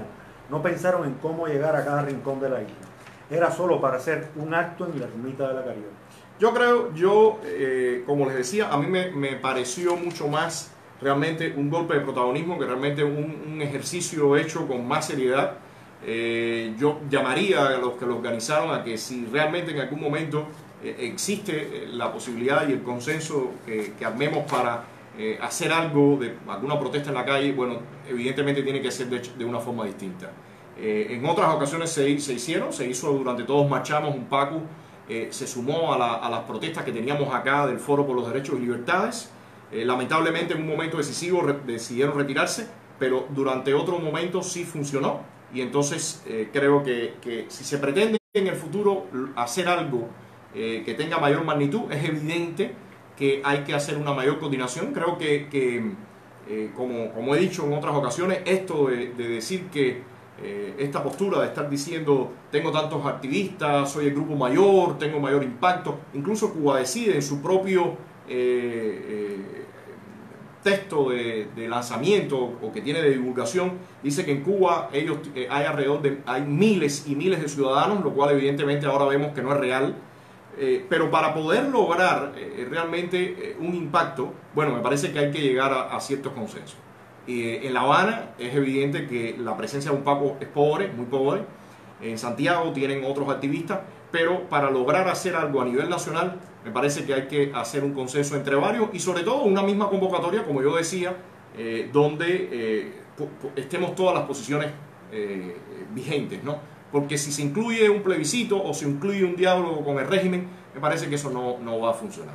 No pensaron en cómo llegar a cada rincón de la isla. Era solo para hacer un acto en la ermita de la Caridad. Yo creo, yo, eh, como les decía, a mí me, me pareció mucho más realmente un golpe de protagonismo que realmente un, un ejercicio hecho con más seriedad. Eh, yo llamaría a los que lo organizaron a que si realmente en algún momento eh, existe la posibilidad y el consenso que, que armemos para eh, hacer algo, de alguna protesta en la calle, bueno, evidentemente tiene que ser de, de una forma distinta. Eh, en otras ocasiones se, se hicieron, se hizo durante Todos Marchamos, un PACU eh, se sumó a, la, a las protestas que teníamos acá del Foro por los Derechos y Libertades. Eh, lamentablemente en un momento decisivo re, decidieron retirarse, pero durante otro momento sí funcionó. Y entonces eh, creo que, que si se pretende en el futuro hacer algo eh, que tenga mayor magnitud, es evidente que hay que hacer una mayor coordinación. Creo que, que eh, como, como he dicho en otras ocasiones, esto de, de decir que eh, esta postura de estar diciendo tengo tantos activistas, soy el grupo mayor, tengo mayor impacto, incluso Cuba Decide en su propio eh, eh, texto de, de lanzamiento o que tiene de divulgación, dice que en Cuba ellos eh, hay alrededor de hay miles y miles de ciudadanos, lo cual evidentemente ahora vemos que no es real. Eh, pero para poder lograr eh, realmente eh, un impacto, bueno, me parece que hay que llegar a, a ciertos consensos. Eh, en La Habana es evidente que la presencia de un PACU es pobre, muy pobre. En Santiago tienen otros activistas, pero para lograr hacer algo a nivel nacional, me parece que hay que hacer un consenso entre varios y sobre todo una misma convocatoria, como yo decía, eh, donde eh, estemos todas las posiciones eh, vigentes, ¿no? Porque si se incluye un plebiscito o se incluye un diálogo con el régimen, me parece que eso no, no va a funcionar.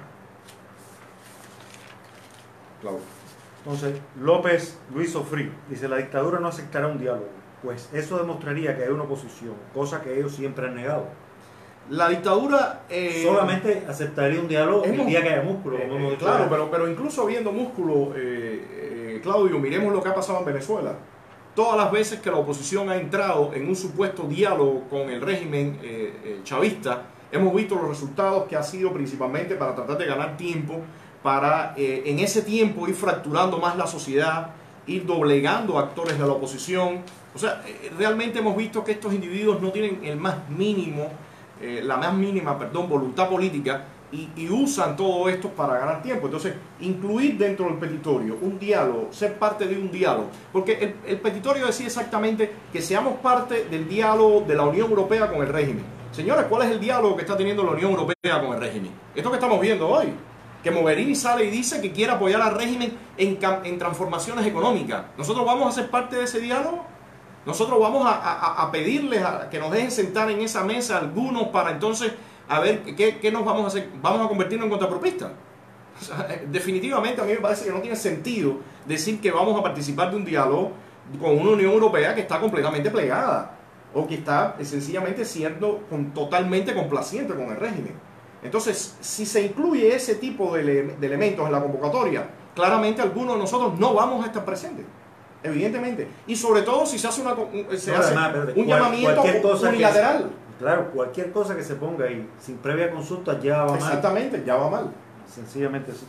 Claudio. Entonces, López Luis Sofrí dice, la dictadura no aceptará un diálogo, pues eso demostraría que hay una oposición, cosa que ellos siempre han negado. La dictadura... Eh, solamente aceptaría un diálogo hemos, el día que haya músculo. Eh, eh, claro, pero, pero incluso habiendo músculo, eh, eh, Claudio, miremos lo que ha pasado en Venezuela. Todas las veces que la oposición ha entrado en un supuesto diálogo con el régimen eh, eh, chavista, hemos visto los resultados que ha sido principalmente para tratar de ganar tiempo, para eh, en ese tiempo ir fracturando más la sociedad, ir doblegando actores de la oposición. O sea, eh, realmente hemos visto que estos individuos no tienen el más mínimo, eh, la más mínima, perdón, voluntad política y, y usan todo esto para ganar tiempo. Entonces, incluir dentro del petitorio un diálogo, ser parte de un diálogo, porque el, el petitorio decía exactamente que seamos parte del diálogo de la Unión Europea con el régimen. Señores, ¿cuál es el diálogo que está teniendo la Unión Europea con el régimen? Esto que estamos viendo hoy, que Mogherini sale y dice que quiere apoyar al régimen en, en transformaciones económicas. ¿Nosotros vamos a ser parte de ese diálogo? ¿Nosotros vamos a, a, a pedirles a que nos dejen sentar en esa mesa algunos para entonces a ver qué, qué nos vamos a hacer? ¿Vamos a convertirnos en contrapropistas? O sea, definitivamente a mí me parece que no tiene sentido decir que vamos a participar de un diálogo con una Unión Europea que está completamente plegada o que está sencillamente siendo con, totalmente complaciente con el régimen. Entonces, si se incluye ese tipo de, ele de elementos en la convocatoria, claramente algunos de nosotros no vamos a estar presentes, evidentemente. Y sobre todo si se hace, una, se no, hace además, un cual, llamamiento unilateral. Que, claro, cualquier cosa que se ponga ahí sin previa consulta ya va mal. Exactamente, ya va mal. Sencillamente así.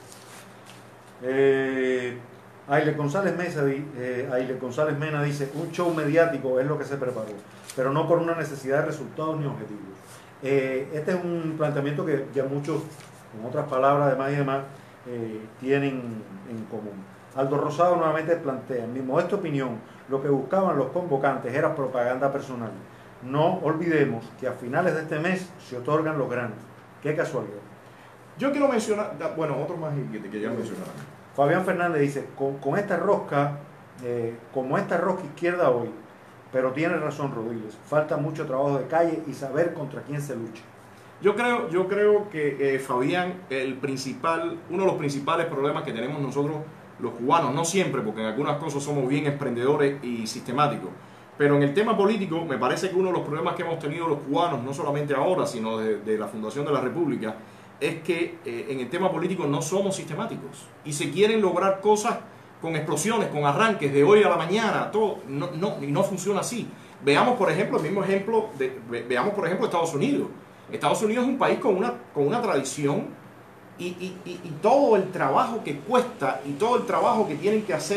Eh, Aile González, Mesa, eh, Aile González Mena dice, un show mediático es lo que se preparó, pero no por una necesidad de resultados ni objetivos. Eh, este es un planteamiento que ya muchos, con otras palabras además y demás, eh, tienen en común. Aldo Rosado nuevamente plantea, en mi modesta opinión, lo que buscaban los convocantes era propaganda personal. No olvidemos que a finales de este mes se otorgan los grandes. Qué casualidad. Yo quiero mencionar, bueno, otro más que te quería mencionar. Fabián Fernández dice, con, con esta rosca, eh, como esta rosca izquierda hoy, pero tiene razón Rodríguez, falta mucho trabajo de calle y saber contra quién se lucha. Yo creo, yo creo que eh, Fabián, el principal, uno de los principales problemas que tenemos nosotros los cubanos, no siempre, porque en algunas cosas somos bien emprendedores y sistemáticos, pero en el tema político me parece que uno de los problemas que hemos tenido los cubanos, no solamente ahora, sino desde la fundación de la República, es que eh, en el tema político no somos sistemáticos y se quieren lograr cosas con explosiones, con arranques de hoy a la mañana, todo, no, no, y no funciona así. Veamos por ejemplo el mismo ejemplo, de, veamos por ejemplo Estados Unidos. Estados Unidos es un país con una, con una tradición y, y, y, y todo el trabajo que cuesta y todo el trabajo que tienen que hacer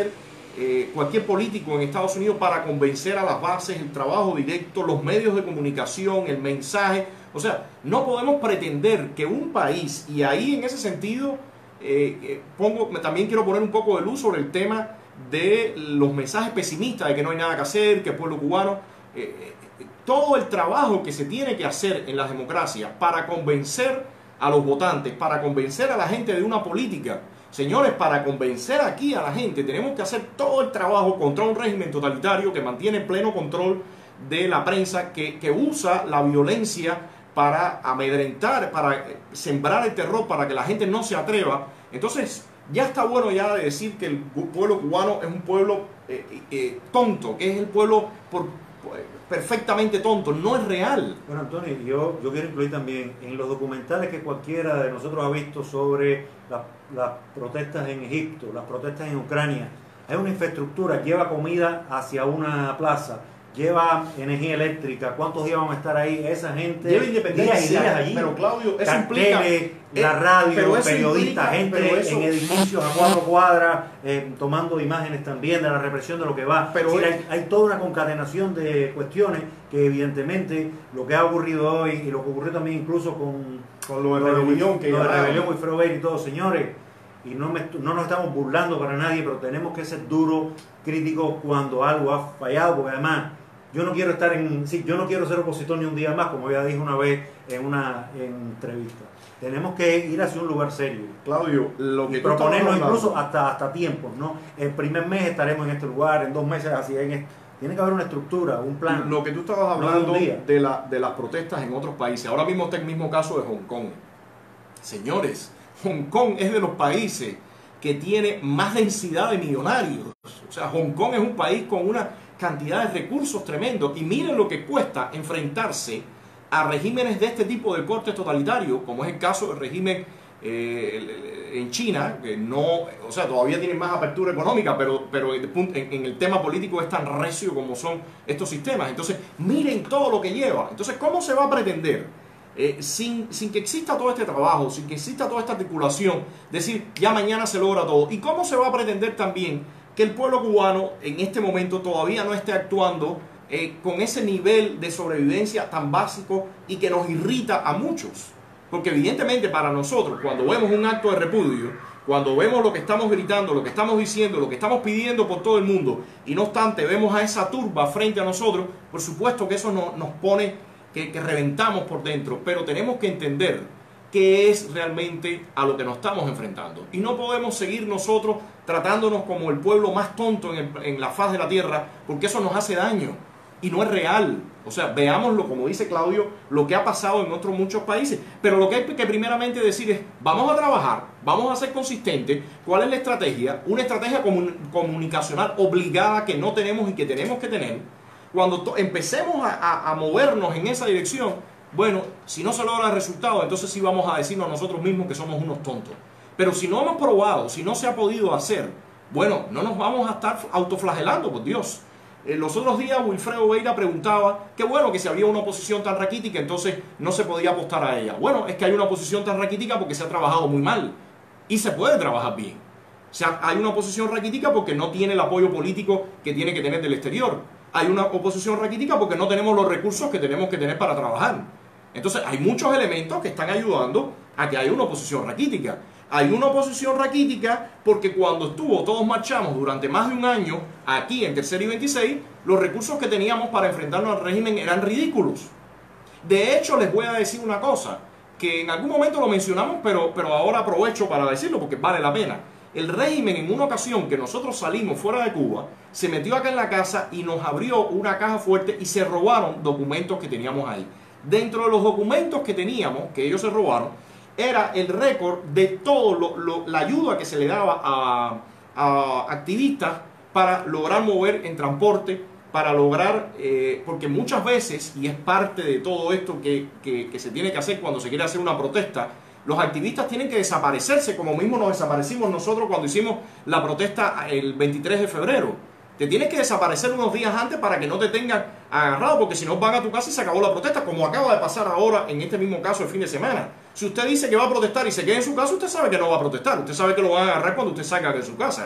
eh, cualquier político en Estados Unidos para convencer a las bases, el trabajo directo, los medios de comunicación, el mensaje. O sea, no podemos pretender que un país, y ahí en ese sentido eh, eh, pongo, también quiero poner un poco de luz sobre el tema de los mensajes pesimistas de que no hay nada que hacer, que el pueblo cubano, eh, eh, todo el trabajo que se tiene que hacer en las democracias para convencer a los votantes, para convencer a la gente de una política. Señores, para convencer aquí a la gente tenemos que hacer todo el trabajo contra un régimen totalitario que mantiene pleno control de la prensa, que, que usa la violencia para amedrentar, para sembrar el terror, para que la gente no se atreva. Entonces, ya está bueno ya de decir que el pueblo cubano es un pueblo eh, eh, tonto, que es el pueblo por, perfectamente tonto, no es real. Bueno, Antonio, yo, yo quiero incluir también en los documentales que cualquiera de nosotros ha visto sobre las, las protestas en Egipto, las protestas en Ucrania, hay una infraestructura, lleva comida hacia una plaza, lleva energía eléctrica, ¿cuántos días van a estar ahí? Esa gente, lleva independencia, días y días allí. Pero Claudio, eso Carteles, implica, la radio, pero eso periodistas, implica, gente eso, en edificios a cuatro cuadras, eh, tomando imágenes también de la represión de lo que va. Pero es decir, es, hay, hay toda una concatenación de cuestiones que evidentemente lo que ha ocurrido hoy y lo que ocurrió también incluso con, con lo de la rebelión, que lo de ya, rebelión Wilfredo Beir y todo, señores, y no, me, no nos estamos burlando para nadie, pero tenemos que ser duros, críticos cuando algo ha fallado, porque además yo no quiero estar en, sí, yo no quiero ser opositor ni un día más, como ya dije una vez en una entrevista. Tenemos que ir hacia un lugar serio. Claudio, lo que y proponernos incluso hasta, hasta tiempos, ¿no? El primer mes estaremos en este lugar, en dos meses así, en este, tiene que haber una estructura, un plan. Lo que tú estabas hablando de, la, de las protestas en otros países. Ahora mismo está el mismo caso de Hong Kong. Señores, Hong Kong es de los países que tiene más densidad de millonarios. O sea, Hong Kong es un país con una cantidad de recursos tremendos. Y miren lo que cuesta enfrentarse a regímenes de este tipo de corte totalitario, como es el caso del régimen eh, en China, que no, o sea, todavía tienen más apertura económica, pero, pero en, en el tema político es tan recio como son estos sistemas. Entonces, miren todo lo que lleva. Entonces, ¿cómo se va a pretender, eh, sin, sin que exista todo este trabajo, sin que exista toda esta articulación, decir, ya mañana se logra todo? ¿Y cómo se va a pretender también que el pueblo cubano en este momento todavía no esté actuando eh, con ese nivel de sobrevivencia tan básico y que nos irrita a muchos? Porque evidentemente para nosotros, cuando vemos un acto de repudio, cuando vemos lo que estamos gritando, lo que estamos diciendo, lo que estamos pidiendo por todo el mundo, y no obstante vemos a esa turba frente a nosotros, por supuesto que eso no, nos pone que, que reventamos por dentro, pero tenemos que entender qué es realmente a lo que nos estamos enfrentando. Y no podemos seguir nosotros tratándonos como el pueblo más tonto en, el, en la faz de la tierra, porque eso nos hace daño y no es real. O sea, veámoslo, como dice Claudio, lo que ha pasado en otros muchos países. Pero lo que hay que primeramente decir es, vamos a trabajar, vamos a ser consistentes. ¿Cuál es la estrategia? Una estrategia comun comunicacional obligada que no tenemos y que tenemos que tener. Cuando empecemos a, a, a movernos en esa dirección, bueno, si no se logra el resultado, entonces sí vamos a decirnos a nosotros mismos que somos unos tontos. Pero si no hemos probado, si no se ha podido hacer, bueno, no nos vamos a estar autoflagelando, por Dios. Eh, los otros días Wilfredo Beira preguntaba qué bueno que si había una oposición tan raquítica, entonces no se podía apostar a ella. Bueno, es que hay una oposición tan raquítica porque se ha trabajado muy mal y se puede trabajar bien. O sea, hay una oposición raquítica porque no tiene el apoyo político que tiene que tener del exterior. Hay una oposición raquítica porque no tenemos los recursos que tenemos que tener para trabajar. Entonces hay muchos elementos que están ayudando a que haya una oposición raquítica. Hay una oposición raquítica porque cuando estuvo, todos marchamos durante más de un año aquí en Tercero y veintiséis, los recursos que teníamos para enfrentarnos al régimen eran ridículos. De hecho, les voy a decir una cosa, que en algún momento lo mencionamos, pero, pero ahora aprovecho para decirlo porque vale la pena. El régimen, en una ocasión que nosotros salimos fuera de Cuba, se metió acá en la casa y nos abrió una caja fuerte y se robaron documentos que teníamos ahí. Dentro de los documentos que teníamos, que ellos se robaron, era el récord de toda la ayuda que se le daba a, a activistas para lograr mover en transporte, para lograr, eh, porque muchas veces, y es parte de todo esto que, que, que se tiene que hacer cuando se quiere hacer una protesta, los activistas tienen que desaparecerse, como mismo nos desaparecimos nosotros cuando hicimos la protesta el veintitrés de febrero. Te tienes que desaparecer unos días antes para que no te tengan agarrado, porque si no van a tu casa y se acabó la protesta, como acaba de pasar ahora en este mismo caso el fin de semana. Si usted dice que va a protestar y se queda en su casa, usted sabe que no va a protestar. Usted sabe que lo van a agarrar cuando usted salga de su casa.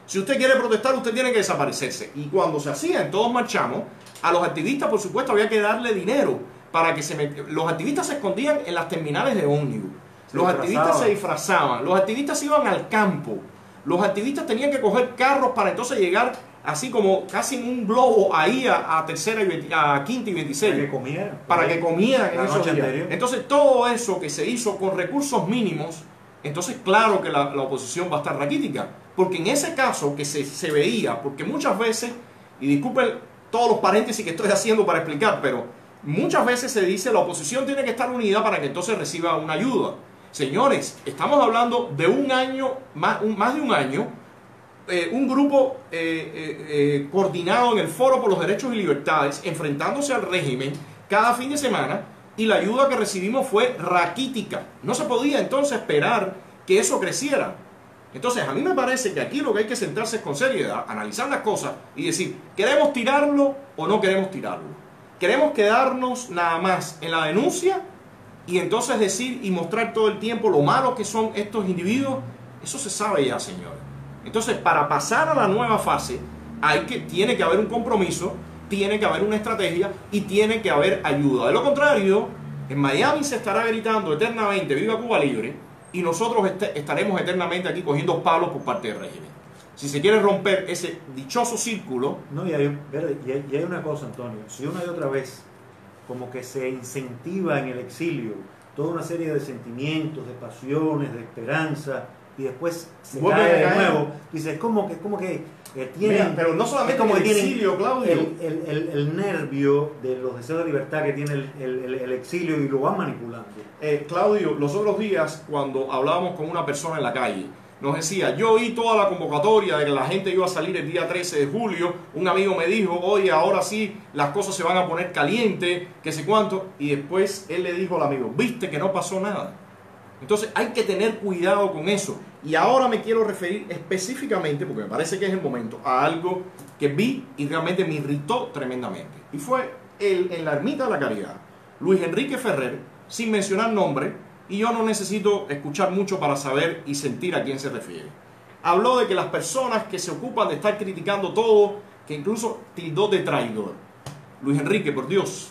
Si usted quiere protestar, usted tiene que desaparecerse. Y cuando se hacía en Todos Marchamos, a los activistas, por supuesto, había que darle dinero para que se met... Los activistas se escondían en las terminales de ómnibus. Los activistas se disfrazaban. Los activistas iban al campo. Los activistas tenían que coger carros para entonces llegar así como casi en un globo ahí a, a tercera y veinte, a quinta y veintiséis. Para que comieran. Para que comieran en la esos noche días. anterior. Entonces todo eso que se hizo con recursos mínimos, entonces claro que la, la oposición va a estar raquítica. Porque en ese caso que se, se veía, porque muchas veces, y disculpen todos los paréntesis que estoy haciendo para explicar, pero muchas veces se dice la oposición tiene que estar unida para que entonces reciba una ayuda. Señores, estamos hablando de un año, más, un, más de un año, eh, un grupo eh, eh, eh, coordinado en el Foro por los Derechos y Libertades, enfrentándose al régimen cada fin de semana, y la ayuda que recibimos fue raquítica. No se podía entonces esperar que eso creciera. Entonces, a mí me parece que aquí lo que hay que sentarse es con seriedad, analizar las cosas y decir, ¿queremos tirarlo o no queremos tirarlo? ¿Queremos quedarnos nada más en la denuncia y entonces decir y mostrar todo el tiempo lo malos que son estos individuos? Eso se sabe ya, señores. Entonces, para pasar a la nueva fase, hay que, tiene que haber un compromiso, tiene que haber una estrategia y tiene que haber ayuda. De lo contrario, en Miami se estará gritando eternamente ¡Viva Cuba Libre! Y nosotros est estaremos eternamente aquí cogiendo palos por parte del régimen. Si se quiere romper ese dichoso círculo... No, y hay, y hay, y hay una cosa, Antonio. Si una y otra vez como que se incentiva en el exilio toda una serie de sentimientos, de pasiones, de esperanza, y después se Vuelve cae a de caer. nuevo, dices, como que, como que eh, tienen... Mira, pero no solamente es como en que el tienen exilio, Claudio. El, el, el, el nervio de los deseos de libertad que tiene el, el, el exilio y lo van manipulando. Eh, Claudio, los otros días cuando hablábamos con una persona en la calle, nos decía, yo oí toda la convocatoria de que la gente iba a salir el día trece de julio, un amigo me dijo, oye, ahora sí, las cosas se van a poner calientes, que sé cuánto, y después él le dijo al amigo, viste que no pasó nada. Entonces hay que tener cuidado con eso. Y ahora me quiero referir específicamente, porque me parece que es el momento, a algo que vi y realmente me irritó tremendamente. Y fue el, en la Ermita de la Caridad, Luis Enrique Ferrer, sin mencionar nombre, y yo no necesito escuchar mucho para saber y sentir a quién se refiere. Habló de que las personas que se ocupan de estar criticando todo, que incluso tildó de traidor. Luis Enrique, por Dios,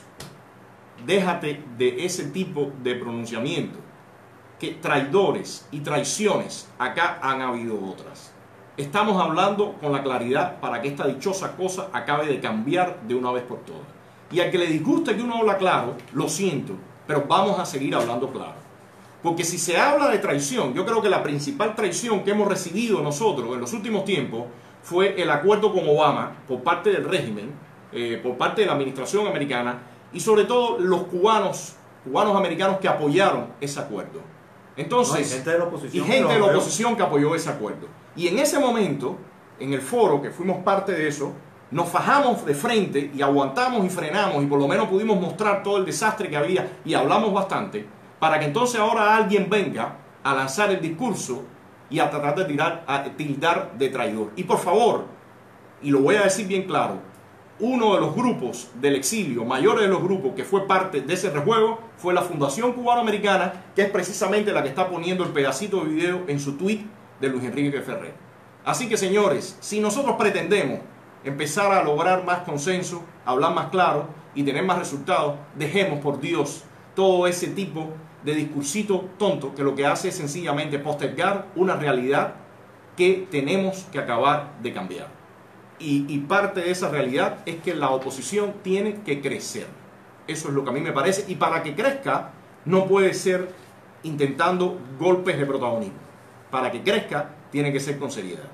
déjate de ese tipo de pronunciamiento. Que traidores y traiciones, acá han habido otras. Estamos hablando con la claridad para que esta dichosa cosa acabe de cambiar de una vez por todas. Y al que le disguste que uno habla claro, lo siento, pero vamos a seguir hablando claro. Porque si se habla de traición, yo creo que la principal traición que hemos recibido nosotros en los últimos tiempos fue el acuerdo con Obama por parte del régimen, eh, por parte de la administración americana y sobre todo los cubanos, cubanos americanos que apoyaron ese acuerdo. Entonces, no, y gente de la oposición, y gente de la veo. oposición que apoyó ese acuerdo. Y en ese momento, en el foro, que fuimos parte de eso, nos fajamos de frente y aguantamos y frenamos y por lo menos pudimos mostrar todo el desastre que había y hablamos bastante, para que entonces ahora alguien venga a lanzar el discurso y a tratar de tirar, a tildar de traidor. Y por favor, y lo voy a decir bien claro, uno de los grupos del exilio, mayores de los grupos que fue parte de ese rejuego, fue la Fundación Cubano-Americana, que es precisamente la que está poniendo el pedacito de video en su tweet de Luis Enrique Ferrer. Así que, señores, si nosotros pretendemos empezar a lograr más consenso, hablar más claro y tener más resultados, dejemos, por Dios, todo ese tipo de discursito tonto que lo que hace es sencillamente postergar una realidad que tenemos que acabar de cambiar. Y, y parte de esa realidad es que la oposición tiene que crecer. Eso es lo que a mí me parece. Y para que crezca, no puede ser intentando golpes de protagonismo. Para que crezca, tiene que ser con seriedad.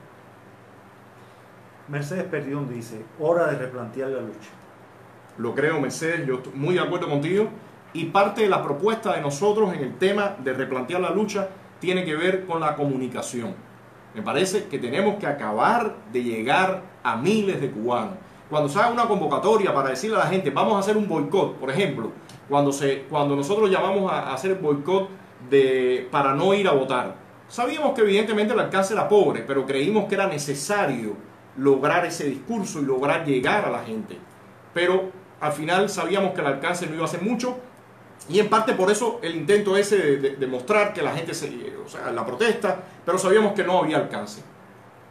Mercedes Perdión dice, hora de replantear la lucha. Lo creo, Mercedes, yo estoy muy de acuerdo contigo. Y parte de la propuesta de nosotros en el tema de replantear la lucha tiene que ver con la comunicación. Me parece que tenemos que acabar de llegar a miles de cubanos. Cuando se haga una convocatoria para decirle a la gente, vamos a hacer un boicot, por ejemplo, cuando, se, cuando nosotros llamamos a, a hacer el boicot de, para no ir a votar, sabíamos que evidentemente el alcance era pobre, pero creímos que era necesario lograr ese discurso y lograr llegar a la gente. Pero al final sabíamos que el alcance no iba a ser mucho. Y en parte por eso el intento ese de, de, de mostrar que la gente, se, o sea, la protesta, pero sabíamos que no había alcance.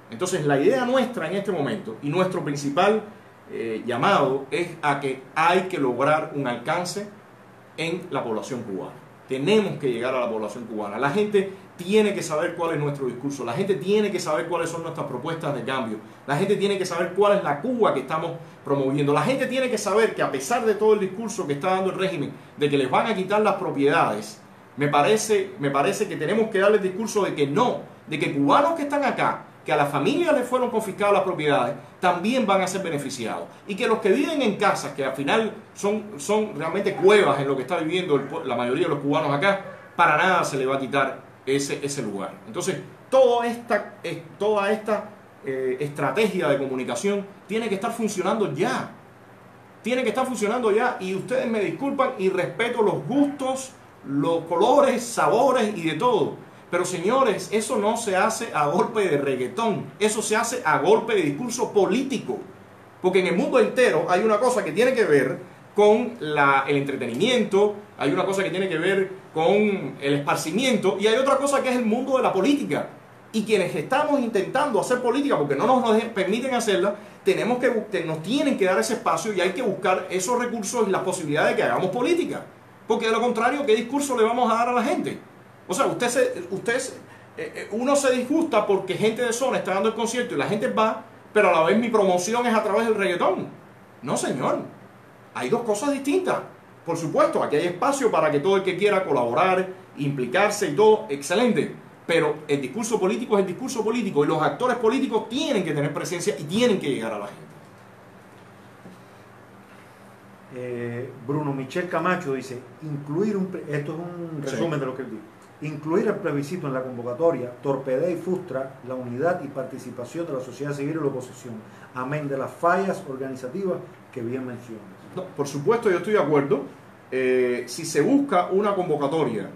Entonces la idea nuestra en este momento y nuestro principal eh, llamado es a que hay que lograr un alcance en la población cubana. Tenemos que llegar a la población cubana. La gente tiene que saber cuál es nuestro discurso. La gente tiene que saber cuáles son nuestras propuestas de cambio. La gente tiene que saber cuál es la Cuba que estamos promoviendo. La gente tiene que saber que a pesar de todo el discurso que está dando el régimen, de que les van a quitar las propiedades, me parece, me parece que tenemos que darle el discurso de que no, de que cubanos que están acá, que a las familias les fueron confiscadas las propiedades, también van a ser beneficiados. Y que los que viven en casas, que al final son, son realmente cuevas en lo que está viviendo el, la mayoría de los cubanos acá, para nada se le va a quitar ese, ese lugar. Entonces, toda esta, toda esta eh, estrategia de comunicación tiene que estar funcionando ya. Tiene que estar funcionando ya. Y ustedes me disculpan y respeto los gustos, los colores, sabores y de todo. Pero señores, eso no se hace a golpe de reggaetón, eso se hace a golpe de discurso político. Porque en el mundo entero hay una cosa que tiene que ver con la, el entretenimiento, hay una cosa que tiene que ver con el esparcimiento y hay otra cosa que es el mundo de la política. Y quienes estamos intentando hacer política, porque no nos dejen, permiten hacerla, tenemos que, nos tienen que dar ese espacio y hay que buscar esos recursos y las posibilidades de que hagamos política. Porque de lo contrario, ¿qué discurso le vamos a dar a la gente? O sea, usted se, usted se, eh, uno se disgusta porque gente de zona está dando el concierto y la gente va, pero a la vez mi promoción es a través del reggaetón. No, señor. Hay dos cosas distintas. Por supuesto, aquí hay espacio para que todo el que quiera colaborar, implicarse y todo, excelente. Pero el discurso político es el discurso político y los actores políticos tienen que tener presencia y tienen que llegar a la gente. Eh, Bruno Michel Camacho dice, incluir un, esto es un resumen sí. de lo que él dijo. Incluir el plebiscito en la convocatoria torpedea y frustra la unidad y participación de la sociedad civil y la oposición, amén de las fallas organizativas que bien mencionas. No, por supuesto, yo estoy de acuerdo. Eh, si se busca una convocatoria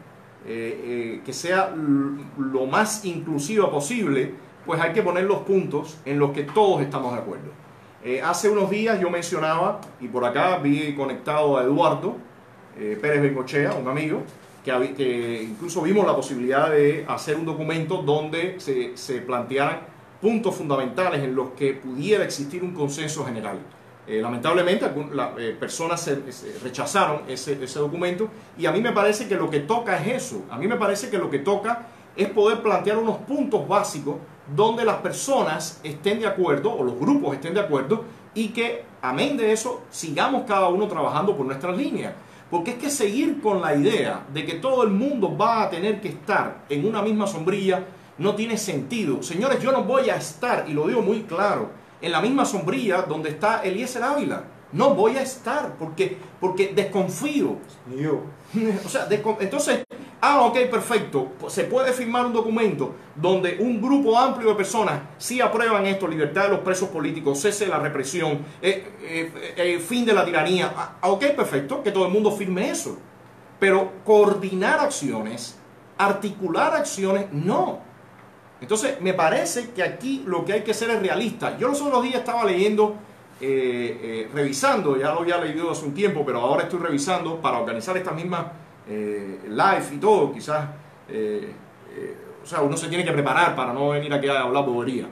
eh, eh, que sea lo más inclusiva posible, pues hay que poner los puntos en los que todos estamos de acuerdo. Eh, hace unos días yo mencionaba, y por acá vi conectado a Eduardo eh, Pérez Bengochea, un amigo, Que, que incluso vimos la posibilidad de hacer un documento donde se, se plantearan puntos fundamentales en los que pudiera existir un consenso general. Eh, lamentablemente, algunas eh, personas se, se rechazaron ese, ese documento y a mí me parece que lo que toca es eso. A mí me parece que lo que toca es poder plantear unos puntos básicos donde las personas estén de acuerdo o los grupos estén de acuerdo y que, amén de eso, sigamos cada uno trabajando por nuestras líneas. Porque es que seguir con la idea de que todo el mundo va a tener que estar en una misma sombrilla no tiene sentido. Señores, yo no voy a estar, y lo digo muy claro, en la misma sombrilla donde está Eliezer Ávila. No voy a estar porque, porque desconfío. Ni yo. O sea, entonces, ah, ok, perfecto. Se puede firmar un documento donde un grupo amplio de personas sí aprueban esto, libertad de los presos políticos, cese de la represión, eh, eh, eh, fin de la tiranía. Ah, ok, perfecto, que todo el mundo firme eso. Pero coordinar acciones, articular acciones, no. Entonces, me parece que aquí lo que hay que ser es realista. Yo los otros días estaba leyendo, eh, eh, revisando, ya lo había leído hace un tiempo, pero ahora estoy revisando para organizar estas mismas Eh, live y todo, quizás, eh, eh, o sea, uno se tiene que preparar para no venir aquí a hablar bobería.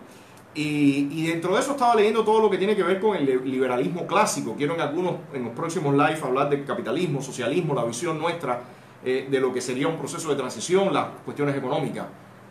Y, y dentro de eso estaba leyendo todo lo que tiene que ver con el liberalismo clásico. Quiero en algunos, en los próximos live hablar de capitalismo, socialismo, la visión nuestra eh, de lo que sería un proceso de transición, las cuestiones económicas.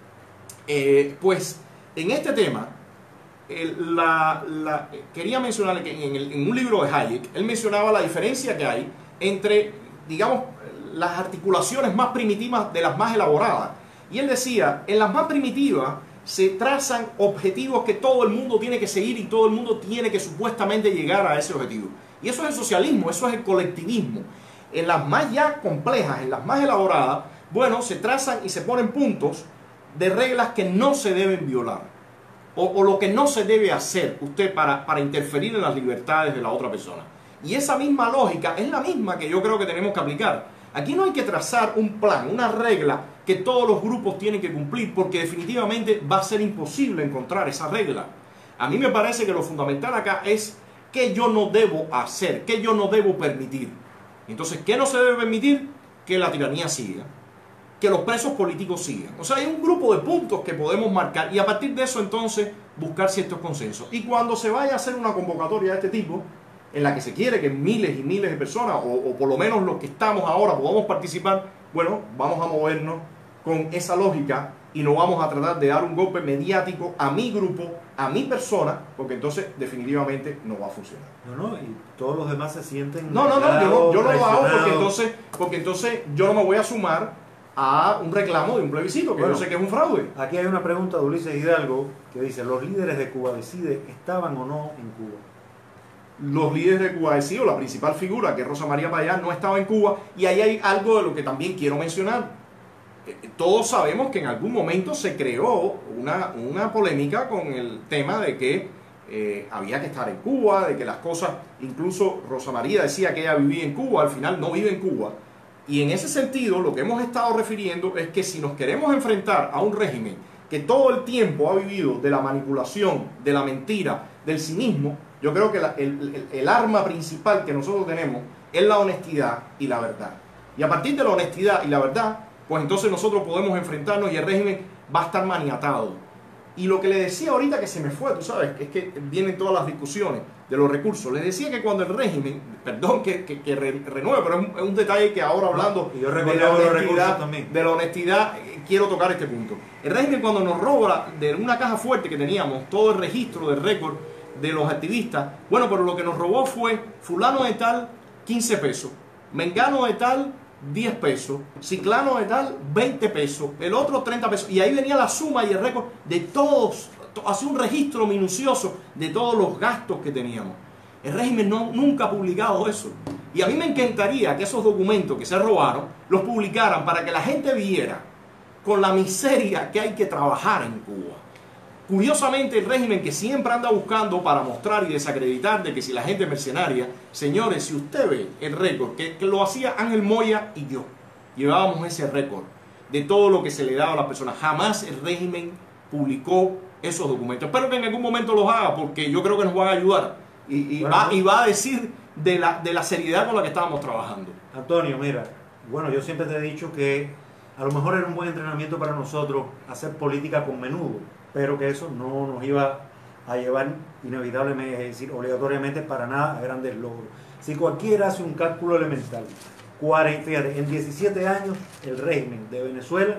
Eh, pues, en este tema, eh, la, la, quería mencionar que en, el, en un libro de Hayek, él mencionaba la diferencia que hay entre, digamos, las articulaciones más primitivas de las más elaboradas. Y él decía, en las más primitivas se trazan objetivos que todo el mundo tiene que seguir y todo el mundo tiene que supuestamente llegar a ese objetivo. Y eso es el socialismo, eso es el colectivismo. En las más ya complejas, en las más elaboradas, bueno, se trazan y se ponen puntos de reglas que no se deben violar. O, o lo que no se debe hacer usted para, para interferir en las libertades de la otra persona. Y esa misma lógica es la misma que yo creo que tenemos que aplicar. Aquí no hay que trazar un plan, una regla que todos los grupos tienen que cumplir, porque definitivamente va a ser imposible encontrar esa regla. A mí me parece que lo fundamental acá es qué yo no debo hacer, qué yo no debo permitir. Entonces, ¿qué no se debe permitir? Que la tiranía siga. que los presos políticos sigan. O sea, hay un grupo de puntos que podemos marcar y a partir de eso entonces buscar ciertos consensos. Y cuando se vaya a hacer una convocatoria de este tipo, en la que se quiere que miles y miles de personas, o, o por lo menos los que estamos ahora, podamos participar, bueno, vamos a movernos con esa lógica y no vamos a tratar de dar un golpe mediático a mi grupo, a mi persona, porque entonces definitivamente no va a funcionar. No, no, y todos los demás se sienten... No, no, no, yo no, yo no lo hago porque entonces, porque entonces yo no me voy a sumar a un reclamo de un plebiscito, que bueno, yo sé que es un fraude. Aquí hay una pregunta de Ulises Hidalgo que dice, ¿los líderes de Cuba Decide estaban o no en Cuba? Los líderes de Cuba Decide, la principal figura, que es Rosa María Payá, no estaba en Cuba, y ahí hay algo de lo que también quiero mencionar. Todos sabemos que en algún momento se creó una, una polémica con el tema de que eh, había que estar en Cuba, de que las cosas, incluso Rosa María decía que ella vivía en Cuba, al final no vive en Cuba. Y en ese sentido, lo que hemos estado refiriendo es que si nos queremos enfrentar a un régimen que todo el tiempo ha vivido de la manipulación, de la mentira, del cinismo, yo creo que la, el, el, el arma principal que nosotros tenemos es la honestidad y la verdad. Y a partir de la honestidad y la verdad, pues entonces nosotros podemos enfrentarnos y el régimen va a estar maniatado. Y lo que le decía ahorita que se me fue, tú sabes, es que vienen todas las discusiones de los recursos. Les decía que cuando el régimen, perdón que, que, que re, renueve, pero es un, es un detalle que ahora hablando yo de, la honestidad, de la honestidad, eh, quiero tocar este punto. El régimen cuando nos roba de una caja fuerte que teníamos, todo el registro del récord de los activistas, bueno, pero lo que nos robó fue fulano de tal, quince pesos, mengano de tal, diez pesos, ciclano de tal, veinte pesos, el otro treinta pesos, y ahí venía la suma y el récord de todos, hacía un registro minucioso de todos los gastos que teníamos. El régimen no, nunca ha publicado eso, y a mí me encantaría que esos documentos que se robaron, los publicaran para que la gente viera con la miseria que hay que trabajar en Cuba. Curiosamente, el régimen que siempre anda buscando para mostrar y desacreditar de que si la gente es mercenaria, señores, si usted ve el récord, que, que lo hacía Ángel Moya y yo, llevábamos ese récord de todo lo que se le daba a las personas. Jamás el régimen publicó esos documentos. Espero que en algún momento los haga, porque yo creo que nos van a ayudar y, y, bueno, va, y va a decir de la, de la seriedad con la que estábamos trabajando. Antonio, mira, bueno, yo siempre te he dicho que a lo mejor era un buen entrenamiento para nosotros hacer política con menudo, pero que eso no nos iba a llevar inevitablemente, es decir, obligatoriamente para nada a grandes logros. Si cualquiera hace un cálculo elemental, cuarenta, fíjate, en diecisiete años el régimen de Venezuela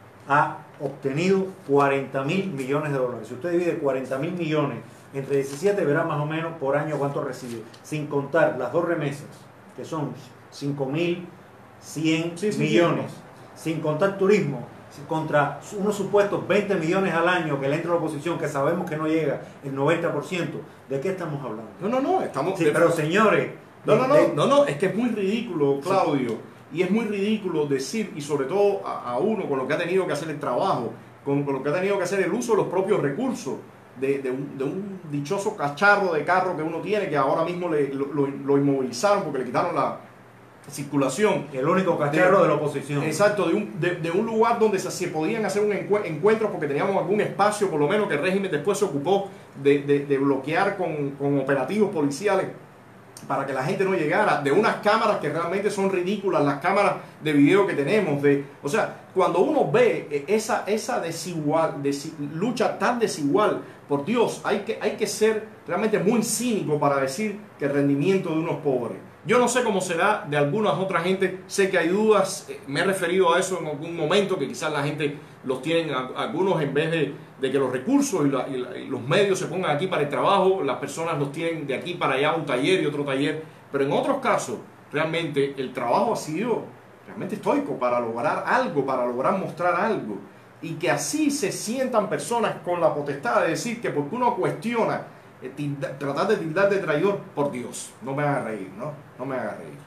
ha obtenido cuarenta mil millones de dólares. Si usted divide cuarenta mil millones entre diecisiete, verá más o menos por año cuánto recibe, sin contar las dos remesas, que son cinco mil cien sí, sí, millones, sí, sin contar turismo, contra unos supuestos veinte millones al año que le entra a la oposición, que sabemos que no llega el noventa por ciento. ¿De qué estamos hablando? No, no, no, estamos... Sí, pero señores... No, no, no, no, no, es que es muy ridículo, Claudio, sí. Y es muy ridículo decir, y sobre todo a, a uno con lo que ha tenido que hacer el trabajo, con, con lo que ha tenido que hacer el uso de los propios recursos, de, de, un, de un dichoso cacharro de carro que uno tiene, que ahora mismo le, lo, lo, lo inmovilizaron porque le quitaron la circulación. El único cacharro de, de la oposición. Exacto, de un, de, de un lugar donde se, se podían hacer un encuentro, encuentros porque teníamos algún espacio, por lo menos que el régimen después se ocupó de, de, de bloquear con, con operativos policiales para que la gente no llegara, de unas cámaras que realmente son ridículas, las cámaras de video que tenemos, de, o sea, cuando uno ve esa, esa desigual, des, lucha tan desigual, por Dios, hay que, hay que ser realmente muy cínico para decir que el rendimiento de unos pobres. Yo no sé cómo será de algunas otras gente, sé que hay dudas, me he referido a eso en algún momento, que quizás la gente los tienen, algunos en vez de, de que los recursos y, la, y, la, y los medios se pongan aquí para el trabajo, las personas los tienen de aquí para allá, un taller y otro taller, pero en otros casos, realmente el trabajo ha sido realmente estoico para lograr algo, para lograr mostrar algo, y que así se sientan personas con la potestad de decir que porque uno cuestiona, Tilda, tratar de tildar de traidor, por Dios, no me haga reír, ¿no? No me haga reír.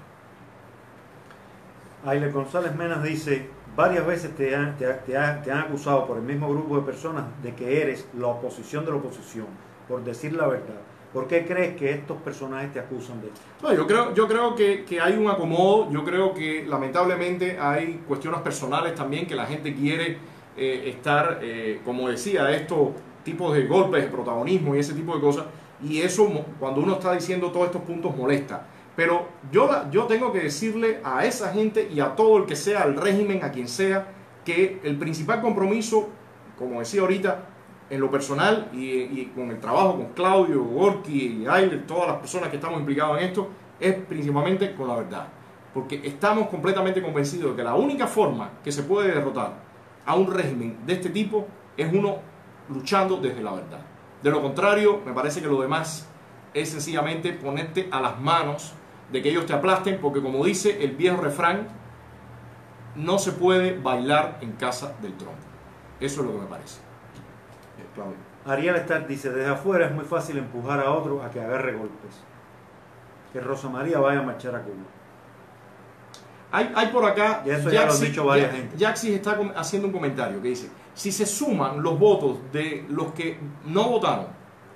Aile González Menas dice, varias veces te han, te, te, han, te han acusado por el mismo grupo de personas de que eres la oposición de la oposición, por decir la verdad. ¿Por qué crees que estos personajes te acusan de esto? No, yo creo, yo creo que, que hay un acomodo, yo creo que lamentablemente hay cuestiones personales también que la gente quiere eh, estar, eh, como decía, esto... tipos de golpes, de protagonismo y ese tipo de cosas, y eso cuando uno está diciendo todos estos puntos molesta, pero yo, yo tengo que decirle a esa gente y a todo el que sea, al régimen, a quien sea, que el principal compromiso, como decía ahorita, en lo personal y, y con el trabajo con Claudio, Gorky y Ayler, todas las personas que estamos implicados en esto, es principalmente con la verdad. Porque estamos completamente convencidos de que la única forma que se puede derrotar a un régimen de este tipo es uno luchando desde la verdad. De lo contrario, me parece que lo demás es sencillamente ponerte a las manos de que ellos te aplasten, porque como dice el viejo refrán, no se puede bailar en casa del tronco. Eso es lo que me parece. Eh, Claudio. Ariel Stark dice, desde afuera es muy fácil empujar a otro a que agarre golpes. Que Rosa María vaya a marchar a Cuba. Hay, hay por acá, Y eso ya lo han dicho varias Ya- gente. Jaxis está com- haciendo un comentario que dice, si se suman los votos de los que no votaron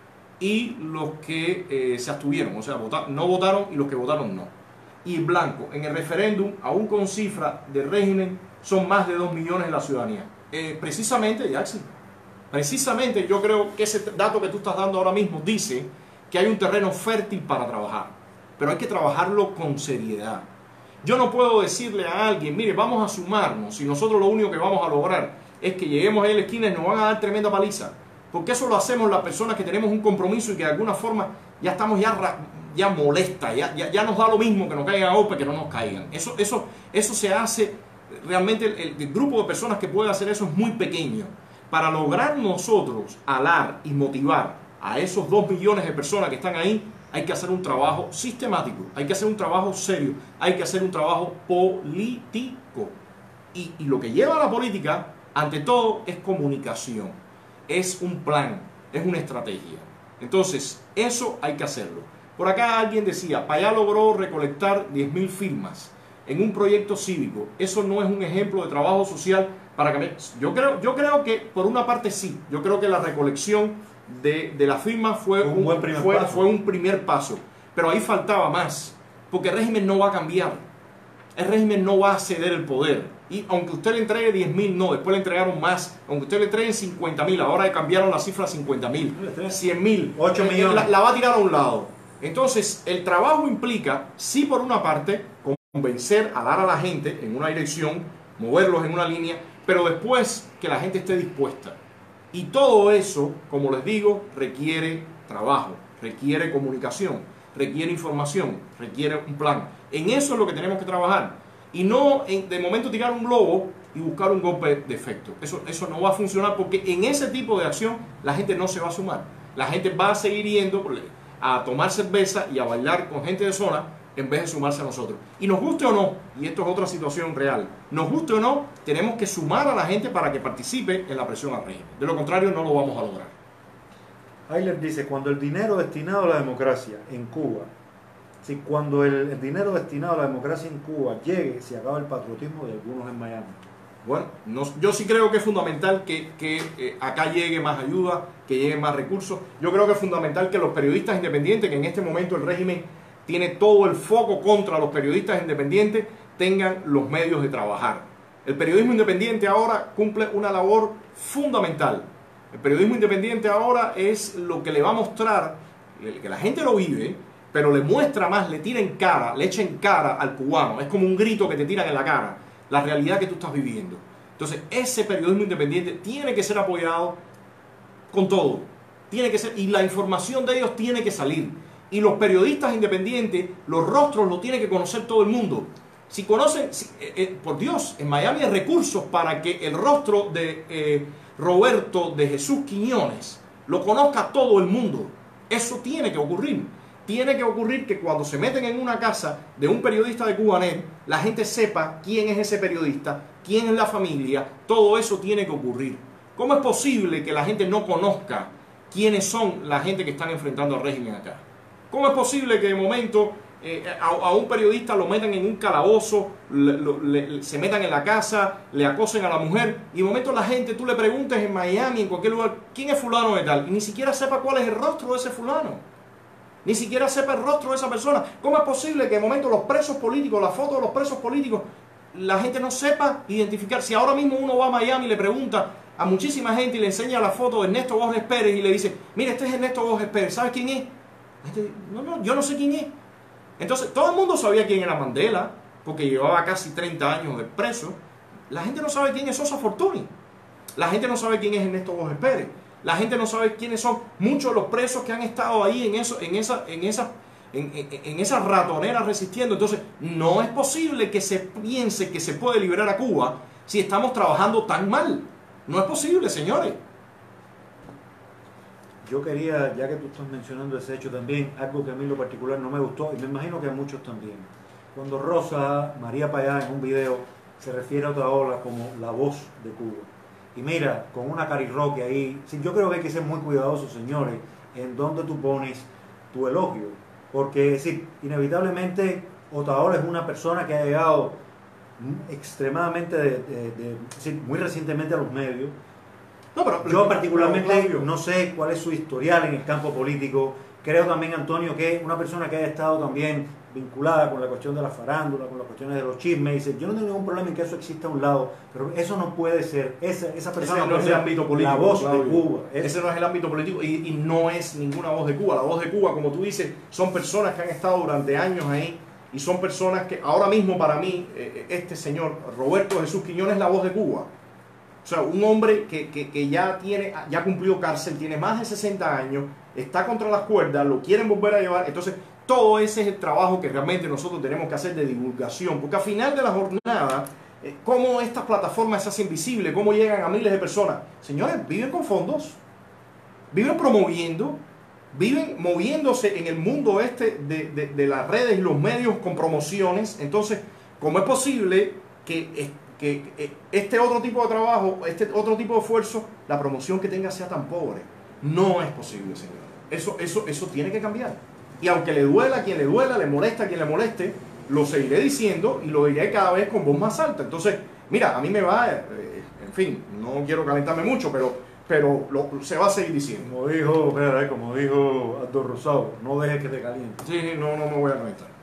y los que eh, se abstuvieron, o sea, vota- no votaron y los que votaron no, y blanco, en el referéndum, aún con cifra de régimen, son más de dos millones de la ciudadanía. Eh, precisamente, Jaxis, precisamente yo creo que ese dato que tú estás dando ahora mismo dice que hay un terreno fértil para trabajar, pero hay que trabajarlo con seriedad. Yo no puedo decirle a alguien, mire, vamos a sumarnos, y nosotros lo único que vamos a lograr es que lleguemos ahí a la esquina y nos van a dar tremenda paliza. Porque eso lo hacemos las personas que tenemos un compromiso y que de alguna forma ya estamos ya, ra- ya molestas, ya, ya, ya nos da lo mismo que nos caigan a golpe que no nos caigan. Eso, eso, eso se hace, realmente el, el- el grupo de personas que puede hacer eso es muy pequeño. Para lograr nosotros alar y motivar a esos dos millones de personas que están ahí, hay que hacer un trabajo sistemático, hay que hacer un trabajo serio, hay que hacer un trabajo político. Y, y lo que lleva a la política, ante todo, es comunicación, es un plan, es una estrategia. Entonces, eso hay que hacerlo. Por acá alguien decía, Payá logró recolectar diez mil firmas en un proyecto cívico. Eso no es un ejemplo de trabajo social para cambiar. Yo creo, yo creo que por una parte sí, yo creo que la recolección de, de la firma fue Un un, buen primer fue, paso. fue un primer paso, pero ahí faltaba más, porque el régimen no va a cambiar, el régimen no va a ceder el poder, y aunque usted le entregue diez mil, no, después le entregaron más, aunque usted le entreguen cincuenta mil, ahora cambiaron la cifra a cincuenta mil, cien mil, ocho millones. la, la va a tirar a un lado. Entonces el trabajo implica, sí, por una parte, convencer a dar a la gente en una dirección, moverlos en una línea, pero después que la gente esté dispuesta. Y todo eso, como les digo, requiere trabajo, requiere comunicación, requiere información, requiere un plan. En eso es lo que tenemos que trabajar. Y no en, de momento tirar un globo y buscar un golpe de efecto. Eso, eso no va a funcionar, porque en ese tipo de acción la gente no se va a sumar. La gente va a seguir yendo a tomar cerveza y a bailar con gente de zona en vez de sumarse a nosotros. Y nos guste o no, y esto es otra situación real, nos guste o no, tenemos que sumar a la gente para que participe en la presión al régimen. De lo contrario, no lo vamos a lograr. Ayler dice, cuando el dinero destinado a la democracia en Cuba, si cuando el, el dinero destinado a la democracia en Cuba llegue, se acaba el patriotismo de algunos en Miami. Bueno, no, yo sí creo que es fundamental que, que eh, acá llegue más ayuda, que lleguen más recursos. Yo creo que es fundamental que los periodistas independientes, que en este momento el régimen tiene todo el foco contra los periodistas independientes, tengan los medios de trabajar. El periodismo independiente ahora cumple una labor fundamental. El periodismo independiente ahora es lo que le va a mostrar, que la gente lo vive, pero le muestra más, le tira en cara, le echa en cara al cubano. Es como un grito que te tiran en la cara, la realidad que tú estás viviendo. Entonces, ese periodismo independiente tiene que ser apoyado con todo. Tiene que ser, y la información de ellos tiene que salir. Y los periodistas independientes, los rostros los tiene que conocer todo el mundo. Si conocen, si, eh, eh, por Dios, en Miami hay recursos para que el rostro de eh, Roberto de Jesús Quiñones lo conozca todo el mundo. Eso tiene que ocurrir. Tiene que ocurrir que cuando se meten en una casa de un periodista de Cubanet, la gente sepa quién es ese periodista, quién es la familia. Todo eso tiene que ocurrir. ¿Cómo es posible que la gente no conozca quiénes son la gente que están enfrentando al régimen acá? ¿Cómo es posible que de momento eh, a, a un periodista lo metan en un calabozo, le, lo, le, se metan en la casa, le acosen a la mujer, y de momento la gente, tú le preguntes en Miami, en cualquier lugar, ¿quién es fulano de tal? Y ni siquiera sepa cuál es el rostro de ese fulano. Ni siquiera sepa el rostro de esa persona. ¿Cómo es posible que de momento los presos políticos, la foto de los presos políticos, la gente no sepa identificar? Si ahora mismo uno va a Miami y le pregunta a muchísima gente y le enseña la foto de Ernesto Borges Pérez y le dice, mire, este es Ernesto Borges Pérez, ¿sabes quién es? La gente dice, no, no, yo no sé quién es. Entonces, todo el mundo sabía quién era Mandela, porque llevaba casi treinta años de preso. La gente no sabe quién es Sosa Fortuny. La gente no sabe quién es Ernesto Borges Pérez. La gente no sabe quiénes son muchos de los presos que han estado ahí en, eso, en, esa, en, esa, en, en, en esa ratonera resistiendo. Entonces, no es posible que se piense que se puede liberar a Cuba si estamos trabajando tan mal. No es posible, señores. Yo quería, ya que tú estás mencionando ese hecho también, algo que a mí en lo particular no me gustó, y me imagino que a muchos también. Cuando Rosa María Payá en un video se refiere a Otaola como la voz de Cuba. Y mira, con una carirroque ahí, sí, yo creo que hay que ser muy cuidadosos, señores, en donde tú pones tu elogio. Porque, es decir, inevitablemente Otaola es una persona que ha llegado extremadamente, de, de, de, es decir, muy recientemente a los medios. No, pero, yo particularmente pero, no sé cuál es su historial en el campo político. Creo también, Antonio, que es una persona que haya estado también vinculada con la cuestión de la farándula, con las cuestiones de los chismes. Dice, yo no tengo ningún problema en que eso exista a un lado, pero eso no puede ser, esa, esa persona no es el ámbito político, la voz Claudio. de Cuba. Es, ese no es el ámbito político y, y no es ninguna voz de Cuba. La voz de Cuba, como tú dices, son personas que han estado durante años ahí y son personas que ahora mismo para mí, este señor Roberto Jesús Quiñones es la voz de Cuba. O sea, un hombre que, que, que ya tiene, ya cumplió cárcel, tiene más de sesenta años, está contra las cuerdas, lo quieren volver a llevar. Entonces, todo ese es el trabajo que realmente nosotros tenemos que hacer de divulgación. Porque al final de la jornada, eh, ¿cómo estas plataformas se hacen visibles? ¿Cómo llegan a miles de personas? Señores, viven con fondos, viven promoviendo, viven moviéndose en el mundo este de, de, de las redes y los medios con promociones. Entonces, ¿cómo es posible que que este otro tipo de trabajo, este otro tipo de esfuerzo, la promoción que tenga sea tan pobre? No es posible, señor. Eso, eso, eso tiene que cambiar. Y aunque le duela a quien le duela, le molesta a quien le moleste, lo seguiré diciendo y lo diré cada vez con voz más alta. Entonces, mira, a mí me va, eh, en fin, no quiero calentarme mucho, pero, pero lo, se va a seguir diciendo. Como dijo, espera, como dijo Aldo Rosado, no dejes que te caliente. Sí, no, no me voy a calentar.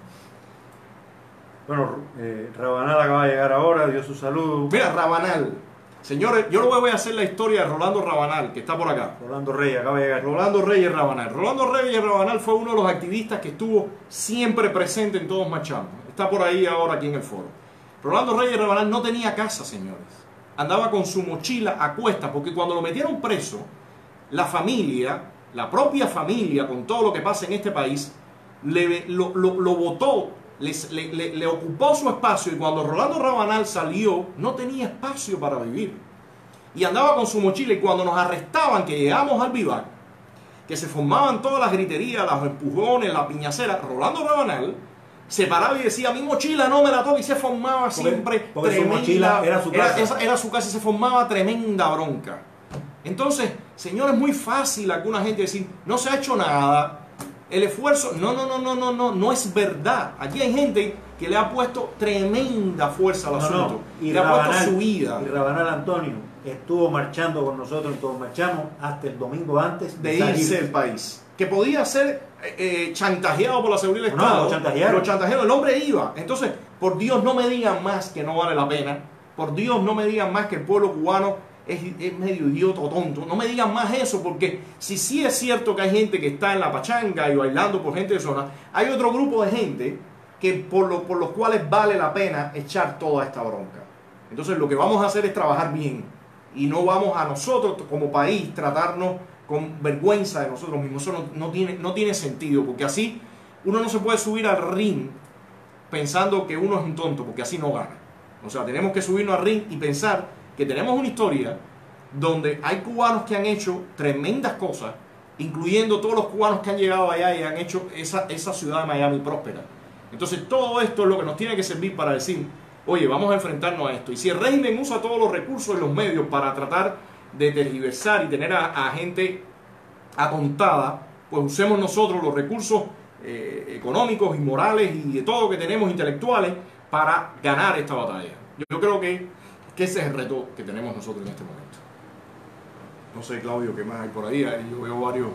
Bueno, eh, Rabanal acaba de llegar ahora, dio su saludo. Mira, Rabanal. Señores, yo le voy a hacer la historia de Rolando Rabanal, que está por acá. Rolando Reyes, acaba de llegar. Rolando Reyes Rabanal. Rolando Reyes Rabanal fue uno de los activistas que estuvo siempre presente en Todos Marchamos. Está por ahí ahora aquí en el foro. Rolando Reyes Rabanal no tenía casa, señores. Andaba con su mochila a cuestas, porque cuando lo metieron preso, la familia, la propia familia, con todo lo que pasa en este país, le, lo, lo, lo votó. Le, le, le ocupó su espacio y cuando Rolando Rabanal salió no tenía espacio para vivir y andaba con su mochila y cuando nos arrestaban que llegamos al vivac, que se formaban todas las griterías, los empujones, la piñacera, Rolando Rabanal se paraba y decía mi mochila no me la toque y se formaba porque, siempre porque tremenda, su mochila era su casa. Era, esa, era su casa y se formaba tremenda bronca. Entonces, señores, es muy fácil a alguna gente decir no se ha hecho nada. El esfuerzo, no, no, no, no, no, no, no es verdad. Aquí hay gente que le ha puesto tremenda fuerza al no, asunto. No. Y le Rabanal, ha puesto su vida. Y Rabanal Antonio estuvo marchando con nosotros en Todos Marchamos hasta el domingo antes de, de irse del país. Que podía ser eh, chantajeado por la seguridad del no, Estado. Lo chantajearon. Lo chantajearon. El hombre iba. Entonces, por Dios, no me digan más que no vale la pena. Por Dios, no me digan más que el pueblo cubano Es, es medio idiota o tonto. No me digan más eso, porque si sí es cierto que hay gente que está en la pachanga y bailando por gente de zona, hay otro grupo de gente que por, lo, por los cuales vale la pena echar toda esta bronca. Entonces lo que vamos a hacer es trabajar bien y no vamos a nosotros como país tratarnos con vergüenza de nosotros mismos. Eso no, no, tiene, no tiene sentido, porque así uno no se puede subir al ring pensando que uno es un tonto, porque así no gana. O sea, tenemos que subirnos al ring y pensar que tenemos una historia donde hay cubanos que han hecho tremendas cosas, incluyendo todos los cubanos que han llegado allá y han hecho esa, esa ciudad de Miami próspera. Entonces todo esto es lo que nos tiene que servir para decir, oye, vamos a enfrentarnos a esto. Y si el régimen usa todos los recursos y los medios para tratar de tergiversar y tener a, a gente atontada, pues usemos nosotros los recursos eh, económicos y morales y de todo lo que tenemos intelectuales para ganar esta batalla. Yo, yo creo que que ese es el reto que tenemos nosotros en este momento. No sé, Claudio, ¿qué más hay por ahí? Yo veo varios,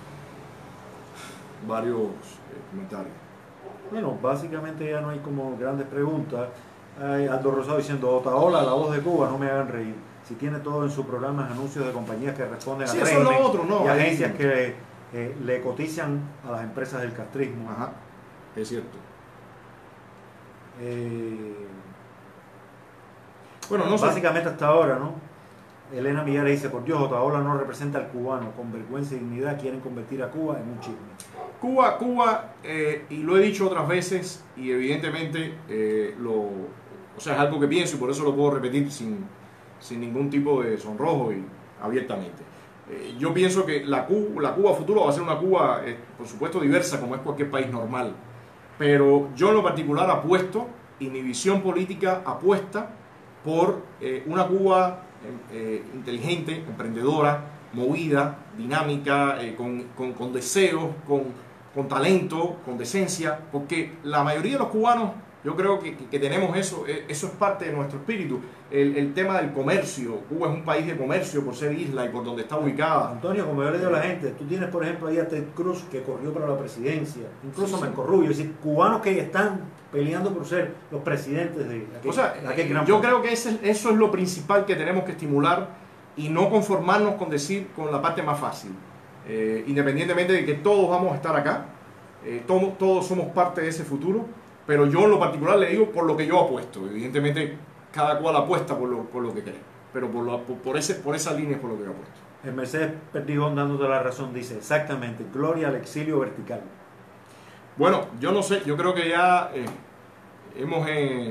varios eh, comentarios. Bueno, básicamente ya no hay como grandes preguntas. Hay Aldo Rosado diciendo, Otaola, la voz de Cuba, no me hagan reír. Si tiene todo en su programa, anuncios de compañías que responden sí, a régimen eso es lo otro, no, y agencias ahí... que eh, le cotizan a las empresas del castrismo. Ajá, es cierto. Eh... Bueno, no sé. Básicamente hasta ahora, ¿no? Elena Millares dice, por Dios, Otaola no representa al cubano, con vergüenza y dignidad quieren convertir a Cuba en un chisme. Cuba, Cuba, eh, y lo he dicho otras veces, y evidentemente eh, lo, o sea, es algo que pienso y por eso lo puedo repetir sin, sin ningún tipo de sonrojo y abiertamente. Eh, yo pienso que la Cuba, la Cuba futuro va a ser una Cuba, eh, por supuesto, diversa, como es cualquier país normal. Pero yo en lo particular apuesto, y mi visión política apuesta por eh, una Cuba eh, inteligente, emprendedora, movida, dinámica, eh, con, con, con deseos, con, con talento, con decencia, porque la mayoría de los cubanos, yo creo que, que, que tenemos eso, eso es parte de nuestro espíritu. El, el tema del comercio, Cuba es un país de comercio por ser isla y por donde está ubicada. Antonio, como yo le digo a la gente, tú tienes por ejemplo ahí a Ted Cruz que corrió para la presidencia, incluso Sí, sí. Marco Rubio, es decir, cubanos que están peleando por ser los presidentes de aquel, O sea, de aquel gran yo país. creo que ese, eso es lo principal que tenemos que estimular y no conformarnos con decir con la parte más fácil. Eh, independientemente de que todos vamos a estar acá, eh, todo, todos somos parte de ese futuro, pero yo en lo particular le digo por lo que yo apuesto. Evidentemente cada cual apuesta por lo, por lo que cree, pero por, lo, por, por, ese, por esa línea es por lo que yo apuesto. El Mercedes Perdigón, dándote la razón, dice exactamente, gloria al exilio vertical. Bueno, yo no sé, yo creo que ya eh, hemos, eh,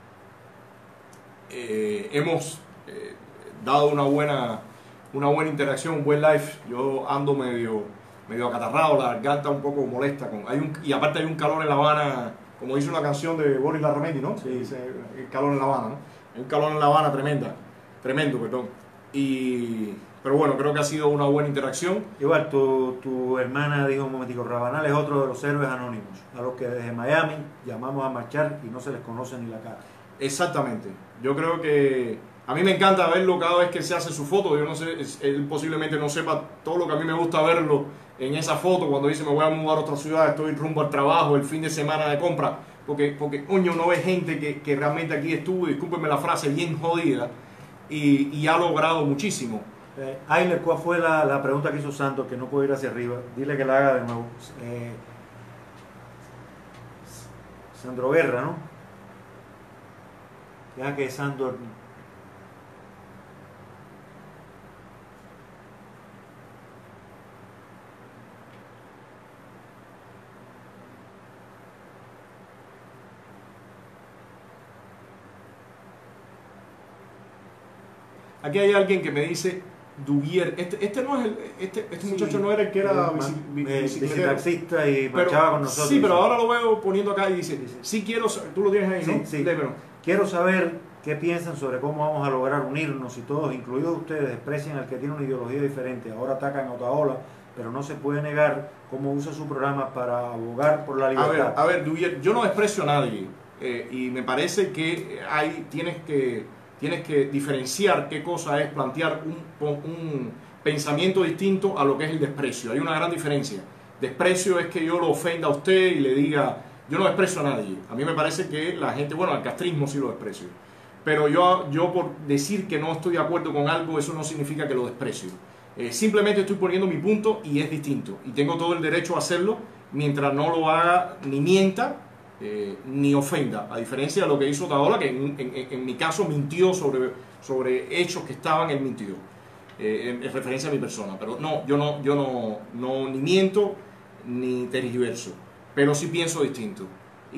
eh, hemos eh, dado una buena, una buena interacción, un buen live. Yo ando medio, medio acatarrado, la garganta un poco molesta. Con, hay un, y aparte hay un calor en La Habana, como dice una canción de Boris Larramendi, ¿no? Sí. Dice el calor en La Habana, ¿no? Hay un calor en La Habana tremenda, tremendo, perdón. Y, pero bueno, creo que ha sido una buena interacción. Igual, tu, tu hermana dijo un momentico, Rabanal es otro de los héroes anónimos, a los que desde Miami llamamos a marchar y no se les conoce ni la cara. Exactamente. Yo creo que a mí me encanta verlo cada vez que se hace su foto. Yo no sé, él posiblemente no sepa todo lo que a mí me gusta verlo en esa foto cuando dice me voy a mudar a otra ciudad, estoy rumbo al trabajo, el fin de semana de compra. Porque, porque coño, no ve gente que, que realmente aquí estuvo, discúlpenme la frase, bien jodida y, y ha logrado muchísimo. Eh, Ayler, ¿cuál fue la, la pregunta que hizo Santos que no puede ir hacia arriba? Dile que la haga de nuevo. Eh, Sandro Guerra, ¿no? Ya que Sandor... Aquí hay alguien que me dice Duvier, este, este no es el, este, este Sí, muchacho no era el que era eh, bici- bi- eh, bicicletero. bicitaxista y Pero- marchaba con nosotros. Sí, pero ahora lo veo poniendo acá y dice, Sí, sí. sí quiero, sa- tú lo tienes ahí, Sí, ¿no? sí. Léemelo. Quiero saber qué piensan sobre cómo vamos a lograr unirnos si todos, incluidos ustedes, desprecian al que tiene una ideología diferente. Ahora atacan a Otaola, pero no se puede negar cómo usa su programa para abogar por la A ver, libertad. a ver, Duvier, yo no desprecio a nadie eh, y me parece que hay, tienes que, tienes que diferenciar qué cosa es plantear un, un pensamiento distinto a lo que es el desprecio. Hay una gran diferencia. Desprecio es que yo lo ofenda a usted y le diga, yo no desprecio a nadie. A mí me parece que la gente, bueno, al castrismo sí lo desprecio. Pero yo, yo por decir que no estoy de acuerdo con algo, eso no significa que lo desprecio. Eh, simplemente estoy poniendo mi punto y es distinto. Y tengo todo el derecho a hacerlo mientras no lo haga ni mienta eh, ni ofenda. A diferencia de lo que hizo Otaola, que en, en, en mi caso mintió sobre, sobre hechos que estaban, él mintió. Eh, en, en referencia a mi persona. Pero no, yo no, yo no, no ni miento ni tergiverso. Pero sí pienso distinto.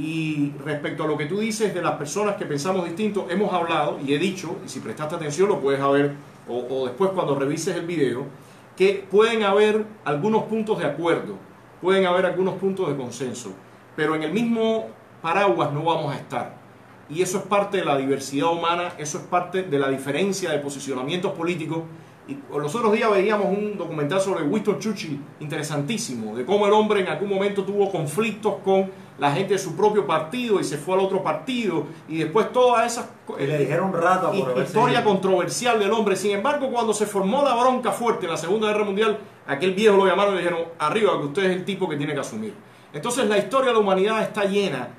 Y respecto a lo que tú dices de las personas que pensamos distinto, hemos hablado y he dicho, y si prestaste atención lo puedes haber, o, o después cuando revises el video, que pueden haber algunos puntos de acuerdo, pueden haber algunos puntos de consenso, pero en el mismo paraguas no vamos a estar. Y eso es parte de la diversidad humana, eso es parte de la diferencia de posicionamientos políticos. Y los otros días veíamos un documental sobre Winston Churchill, interesantísimo, de cómo el hombre en algún momento tuvo conflictos con la gente de su propio partido y se fue al otro partido, y después todas esas Y le dijeron rata por haberse historia ido. controversial del hombre. Sin embargo, cuando se formó la bronca fuerte en la Segunda Guerra Mundial, aquel viejo lo llamaron y le dijeron, arriba, que usted es el tipo que tiene que asumir. Entonces la historia de la humanidad está llena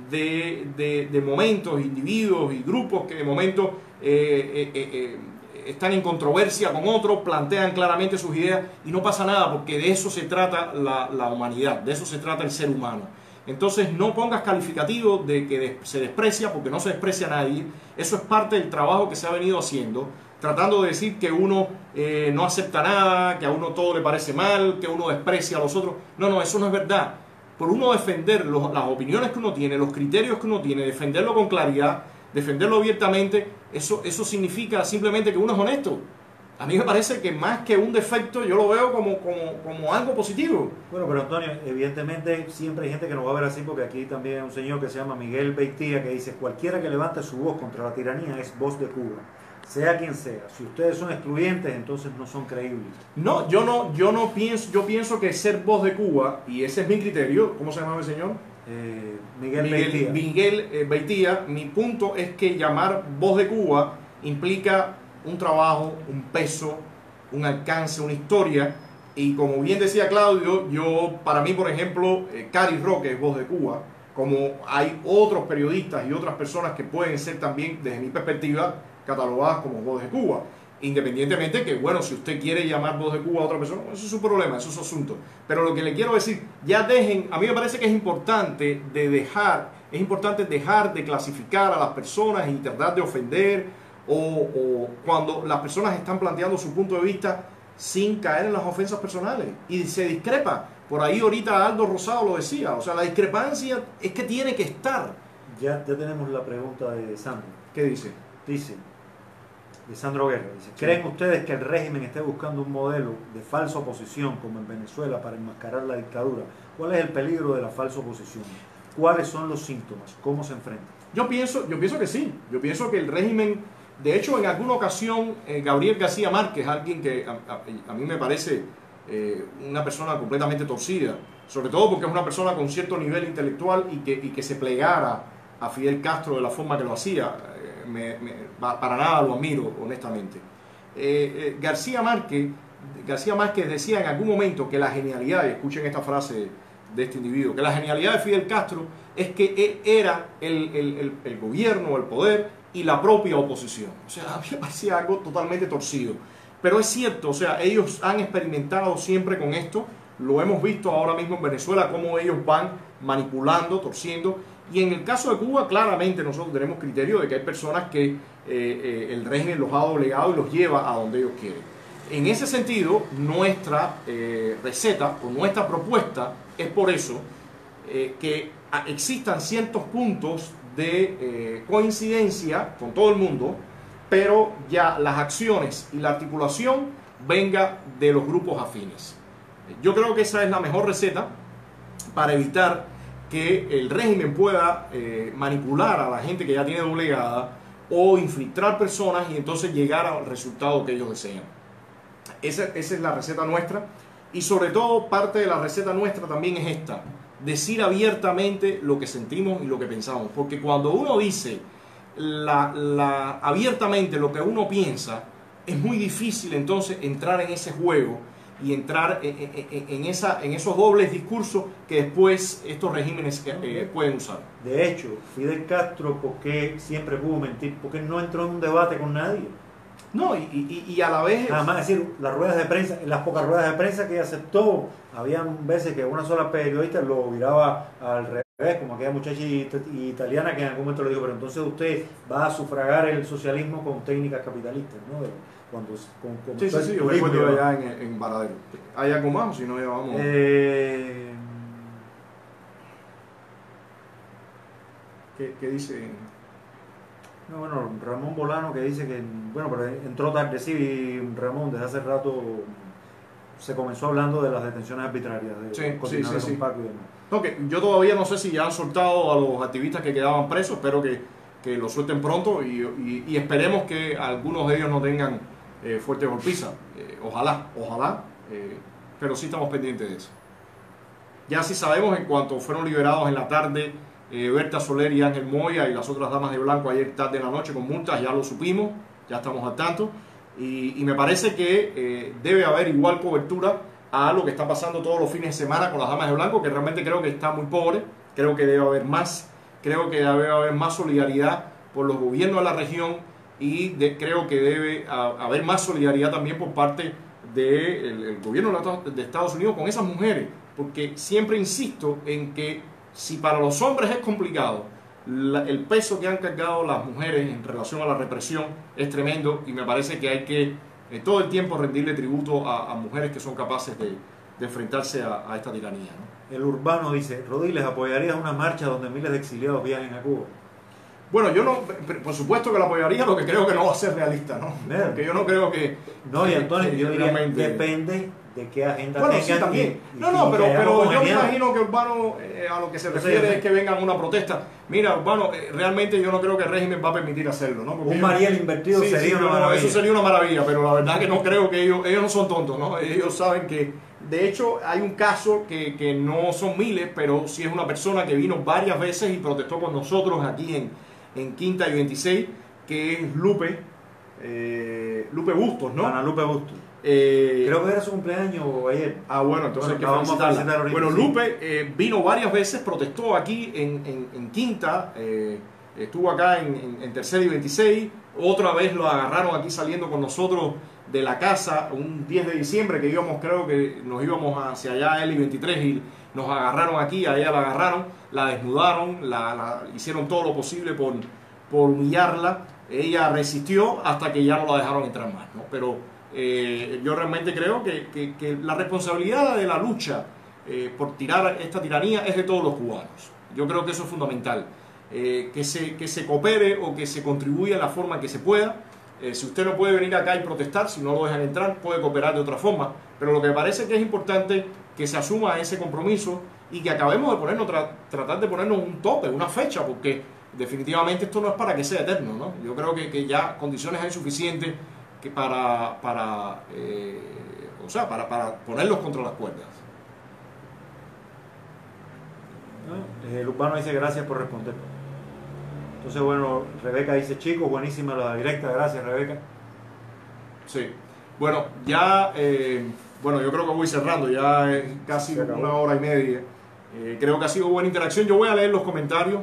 de, de, de momentos, individuos y grupos que de momento eh, eh, eh, están en controversia con otros, plantean claramente sus ideas y no pasa nada, porque de eso se trata la, la humanidad, de eso se trata el ser humano. Entonces no pongas calificativo de que se desprecia, porque no se desprecia a nadie. Eso es parte del trabajo que se ha venido haciendo, tratando de decir que uno eh, no acepta nada, que a uno todo le parece mal, que uno desprecia a los otros. No, no, eso no es verdad. Por uno defender los, las opiniones que uno tiene, los criterios que uno tiene, defenderlo con claridad, defenderlo abiertamente, eso, eso significa simplemente que uno es honesto. A mí me parece que más que un defecto, yo lo veo como, como, como algo positivo. Bueno, pero Antonio, evidentemente siempre hay gente que nos va a ver así, porque aquí también hay un señor que se llama Miguel Beitía que dice: cualquiera que levante su voz contra la tiranía es voz de Cuba, sea quien sea. Si ustedes son excluyentes, entonces no son creíbles. No, yo no, yo no pienso, yo pienso que ser voz de Cuba, y ese es mi criterio. ¿Cómo se llama el señor? Eh, Miguel, Miguel Beitía. Miguel eh, Beitía. Mi punto es que llamar voz de Cuba implica un trabajo, un peso, un alcance, una historia. Y como bien decía Claudio, yo, para mí, por ejemplo, eh, Cari Roque es voz de Cuba, como hay otros periodistas y otras personas que pueden ser también, desde mi perspectiva, catalogadas como voz de Cuba. Independientemente que, bueno, si usted quiere llamar voz de Cuba a otra persona, eso es su problema, eso es su asunto. Pero lo que le quiero decir, ya dejen, a mí me parece que es importante de dejar, es importante dejar de clasificar a las personas y tratar de ofender, o, o cuando las personas están planteando su punto de vista sin caer en las ofensas personales. Y se discrepa. Por ahí ahorita Aldo Rosado lo decía. O sea, la discrepancia es que tiene que estar. Ya, ya tenemos la pregunta de Sandro. ¿Qué dice? Dice, de Sandro Guerra, dice: ¿creen ustedes que el régimen esté buscando un modelo de falsa oposición como en Venezuela para enmascarar la dictadura? ¿Cuál es el peligro de la falsa oposición? ¿Cuáles son los síntomas? ¿Cómo se enfrentan? Yo pienso, yo pienso que sí. Yo pienso que el régimen, de hecho, en alguna ocasión, eh, Gabriel García Márquez, alguien que a, a, a mí me parece eh, una persona completamente torcida, sobre todo porque es una persona con cierto nivel intelectual y que, y que se plegara a Fidel Castro de la forma que lo hacía. Eh, me, me, para nada lo admiro, honestamente. Eh, eh, García Márquez, García Márquez decía en algún momento que la genialidad, y escuchen esta frase de este individuo, que la genialidad de Fidel Castro es que él era el, el, el, el gobierno, el poder y la propia oposición. O sea, a mí me parecía algo totalmente torcido. Pero es cierto, o sea, ellos han experimentado siempre con esto. Lo hemos visto ahora mismo en Venezuela, cómo ellos van manipulando, torciendo. Y en el caso de Cuba, claramente nosotros tenemos criterio de que hay personas que eh, eh, el régimen los ha doblegado y los lleva a donde ellos quieren. En ese sentido, nuestra eh, receta o nuestra propuesta es por eso eh, que existan ciertos puntos de eh, coincidencia con todo el mundo, pero ya las acciones y la articulación venga de los grupos afines. Yo creo que esa es la mejor receta para evitar que el régimen pueda eh, manipular a la gente que ya tiene doblegada o infiltrar personas y entonces llegar al resultado que ellos desean. Esa, esa es la receta nuestra, y sobre todo parte de la receta nuestra también es esta: decir abiertamente lo que sentimos y lo que pensamos, porque cuando uno dice la, la, abiertamente lo que uno piensa, es muy difícil entonces entrar en ese juego y entrar en, en, en, esa, en esos dobles discursos que después estos regímenes eh, pueden usar. De hecho, Fidel Castro, ¿por qué siempre pudo mentir? Porque no entró en un debate con nadie. No, y, y, y a la vez... Nada más decir, las ruedas de prensa, las pocas ruedas de prensa que aceptó, habían veces que una sola periodista lo viraba al revés, como aquella muchacha italiana que en algún momento le dijo: pero entonces usted va a sufragar el socialismo con técnicas capitalistas, ¿no? Cuando, con, con sí, sí, sí, yo recuerdo allá en, en Varadero. ¿Hay algo más o si no ya vamos? Eh... ¿Qué, ¿Qué dice? No, bueno, Ramón Bolano, que dice que, bueno, pero entró tarde, sí, Ramón, desde hace rato se comenzó hablando de las detenciones arbitrarias de sí, sí, sí, sí. Paco y demás. No, que yo todavía no sé si ya han soltado a los activistas que quedaban presos, espero que, que lo suelten pronto y, y, y esperemos que algunos de ellos no tengan eh, fuerte golpiza. Eh, ojalá, ojalá, eh, pero sí estamos pendientes de eso. Ya sí sabemos, en cuanto fueron liberados en la tarde Eh, Berta Soler y Ángel Moya y las otras damas de blanco ayer tarde en la noche con multas, ya lo supimos, ya estamos al tanto, y, y me parece que eh, debe haber igual cobertura a lo que está pasando todos los fines de semana con las damas de blanco, que realmente creo que está muy pobre. Creo que debe haber más, creo que debe haber más solidaridad por los gobiernos de la región, y de, creo que debe a, haber más solidaridad también por parte del de gobierno de Estados Unidos con esas mujeres, porque siempre insisto en que si para los hombres es complicado, la, el peso que han cargado las mujeres en relación a la represión es tremendo, y me parece que hay que eh, todo el tiempo rendirle tributo a, a mujeres que son capaces de, de enfrentarse a, a esta tiranía, ¿no? El Urbano dice, Rodiles, ¿apoyarías una marcha donde miles de exiliados viajen a Cuba? Bueno, yo no, por supuesto que la apoyaría, lo que creo que no va a ser realista, ¿no? Porque yo no creo que... No, y que- Antonio, que yo diría, realmente- depende de qué agenda Bueno, tengan. sí, también. y- y No, no, si pero, que haya pero yo me homogeneidad. imagino que Urbano, eh, a lo que se O sea, refiere yo- es que vengan a una protesta. Mira, Urbano, eh, realmente yo no creo que el régimen va a permitir hacerlo, ¿no? Porque Un ellos- Mariel invertido Sí, sería sí, una no, maravilla. eso sería una maravilla, pero la verdad que no creo que ellos, ellos no son tontos, ¿no? Ellos saben que, de hecho, hay un caso que, que no son miles, pero sí es una persona que vino varias veces y protestó con nosotros aquí en, en Quinta y veintiséis, que es Lupe, eh, Lupe Bustos, ¿no? Ana Lupe Bustos. Eh, Creo que era su cumpleaños ayer. Ah, bueno, entonces Bueno, hay que la vamos a felicitarla. felicitar ahorita, Bueno, sí. Lupe eh, vino varias veces, protestó aquí en, en, en Quinta, eh, estuvo acá en, en, en Tercera y veintiséis, otra vez lo agarraron aquí saliendo con nosotros de la casa un diez de diciembre que íbamos, creo que nos íbamos hacia allá, él y veintitrés, y nos agarraron aquí, a ella la agarraron, la desnudaron, la, la- hicieron todo lo posible por, por humillarla. Ella resistió hasta que ya no la dejaron entrar más, ¿no? Pero eh, yo realmente creo que, que- que la responsabilidad de la lucha eh, por tirar esta tiranía es de todos los cubanos. Yo creo que eso es fundamental. Eh, que, se, que se coopere o que se contribuya de la forma que se pueda. Eh, si usted no puede venir acá y protestar, si no lo dejan entrar, puede cooperar de otra forma. Pero lo que me parece que es importante que se asuma ese compromiso y que acabemos de ponernos, tra- tratar de ponernos un tope, una fecha, porque definitivamente esto no es para que sea eterno, ¿no? Yo creo que, que ya condiciones hay suficientes que para, para, eh, o sea, para, para ponerlos contra las cuerdas. ¿No? El Urbano dice gracias por responder. Entonces, bueno, Rebeca dice, chicos, buenísima la directa, gracias Rebeca. Sí. Bueno, ya, eh, bueno, yo creo que voy cerrando, ya es casi Se acabó. una hora y media. Eh, creo que ha sido buena interacción. Yo voy a leer los comentarios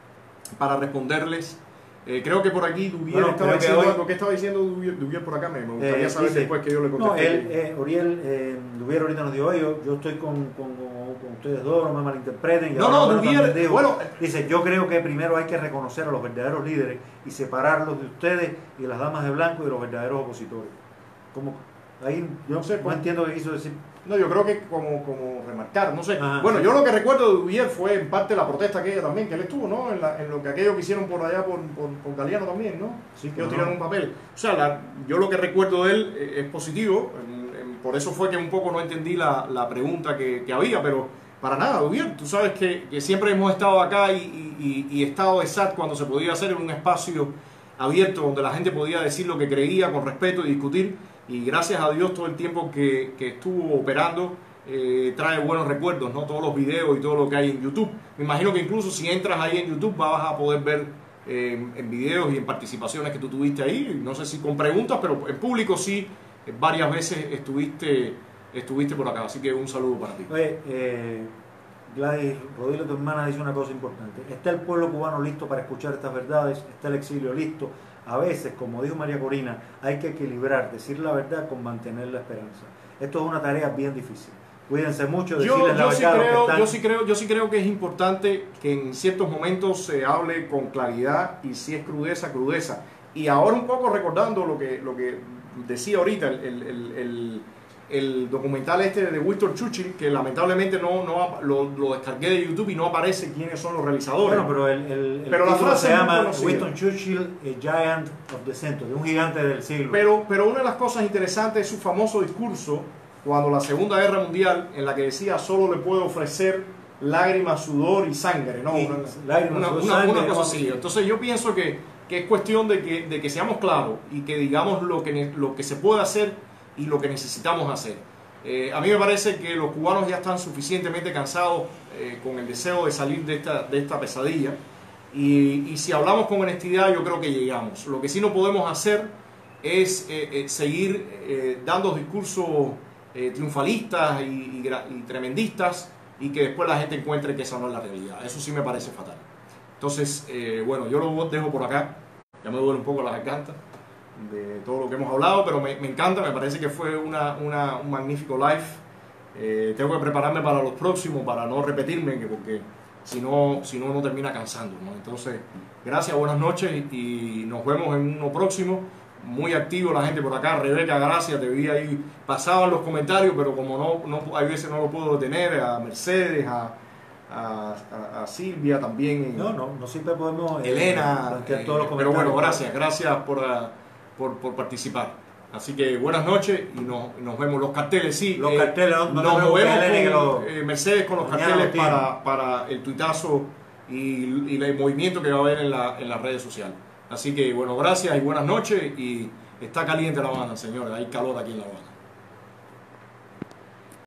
para responderles. Eh, creo que por aquí Dubiel Bueno, estaba creo que diciendo hoy- algo. ¿Qué estaba diciendo Dubiel, Dubiel por acá? Me, me gustaría Eh, saber dice- después que yo le No, contesté. él, eh, Uriel, eh, Dubiel ahorita nos dijo, yo, yo estoy con, con, con ustedes dos, no me malinterpreten. Y No, ahora no, Roberto Dubiel, también dijo, bueno, dice, yo creo que primero hay que reconocer a los verdaderos líderes y separarlos de ustedes y de las damas de blanco y de los verdaderos opositores. Como, ahí yo No sé, no pues. entiendo qué quiso decir. No, yo creo que como, como remarcar, no sé. Ajá, bueno, sí. yo lo que recuerdo de Dubiel fue en parte la protesta aquella también, que él estuvo, ¿no? En, la- en lo que aquello que hicieron por allá por, por, por Galeano también, ¿no? Sí, Que ellos no. tiraron un papel. O sea, la- yo lo que recuerdo de él eh, es positivo, en- en- por eso fue que un poco no entendí la, la pregunta que, que había, pero para nada, Dubiel, tú sabes que, que siempre hemos estado acá y, y, y- y estado de S A T cuando se podía hacer en un espacio abierto donde la gente podía decir lo que creía con respeto y discutir, y gracias a Dios todo el tiempo que, que estuvo operando eh, trae buenos recuerdos, ¿no? Todos los videos y todo lo que hay en YouTube. Me imagino que incluso si entras ahí en YouTube vas a poder ver eh, en videos y en participaciones que tú tuviste ahí, no sé si con preguntas, pero en público sí, eh, varias veces estuviste, estuviste por acá, así que un saludo para ti. Oye, eh, Gladys Rodríguez, tu hermana, dice una cosa importante. ¿Está el pueblo cubano listo para escuchar estas verdades? ¿Está el exilio listo? A veces, como dijo María Corina, hay que equilibrar, decir la verdad con mantener la esperanza. Esto es una tarea bien difícil. Cuídense mucho, Yo, decirles la yo, sí verdad a los que creo, están- yo, sí creo, yo sí creo que es importante que en ciertos momentos se hable con claridad y si es crudeza, crudeza. Y ahora un poco recordando lo que, lo que decía ahorita el, el, el, el, el documental este de Winston Churchill, que lamentablemente no, no ap- lo, lo descargué de YouTube y no aparece quiénes son los realizadores. Bueno, pero el, el, el Pero la título frase se es muy llama conocida. Winston Churchill, a Giant of the Century, un gigante del siglo. Pero, pero una de las cosas interesantes es su famoso discurso cuando la Segunda Guerra Mundial, en la que decía solo le puedo ofrecer lágrimas, sudor y sangre, ¿no? Y Una, lágrimas, una- sudor, una- sangre, una cosa ¿no? así. Entonces yo pienso que, que es cuestión de que, de que seamos claros y que digamos lo que, ne- lo que se puede hacer y lo que necesitamos hacer. Eh, a mí me parece que los cubanos ya están suficientemente cansados eh, con el deseo de salir de esta, de esta pesadilla y, y si hablamos con honestidad yo creo que llegamos. Lo que sí no podemos hacer es eh, eh, seguir eh, dando discursos eh, triunfalistas y, y gra- y tremendistas y que después la gente encuentre que esa no es la realidad. Eso sí me parece fatal. Entonces, eh, bueno, yo lo dejo por acá. Ya me duele un poco la garganta de todo lo que hemos hablado, pero me, me encanta, me parece que fue una, una, un magnífico live. Eh, tengo que prepararme para los próximos, para no repetirme, que porque si no, si no, no termina cansando, ¿no? Entonces, gracias, buenas noches y nos vemos en uno próximo. Muy activo la gente por acá. Rebeca, gracias, te vi ahí, pasaban los comentarios, pero como no, no hay veces no lo puedo detener, a Mercedes, a, a, a, a Silvia también. No, no, no siempre podemos... Elena, eh, todos los eh, pero bueno, comentarios. gracias, gracias por, por, por participar. Así que buenas noches y nos, nos vemos. Los carteles, sí. Los eh, carteles, no, no nos te movemos preocupes, Elena, que con lo- eh, Mercedes con los mañana carteles lo tiene. para, para el tuitazo y, y el movimiento que va a haber en, la, en las redes sociales. Así que bueno, gracias y buenas noches. Y está caliente La Habana, señores. Hay calor aquí en La Habana.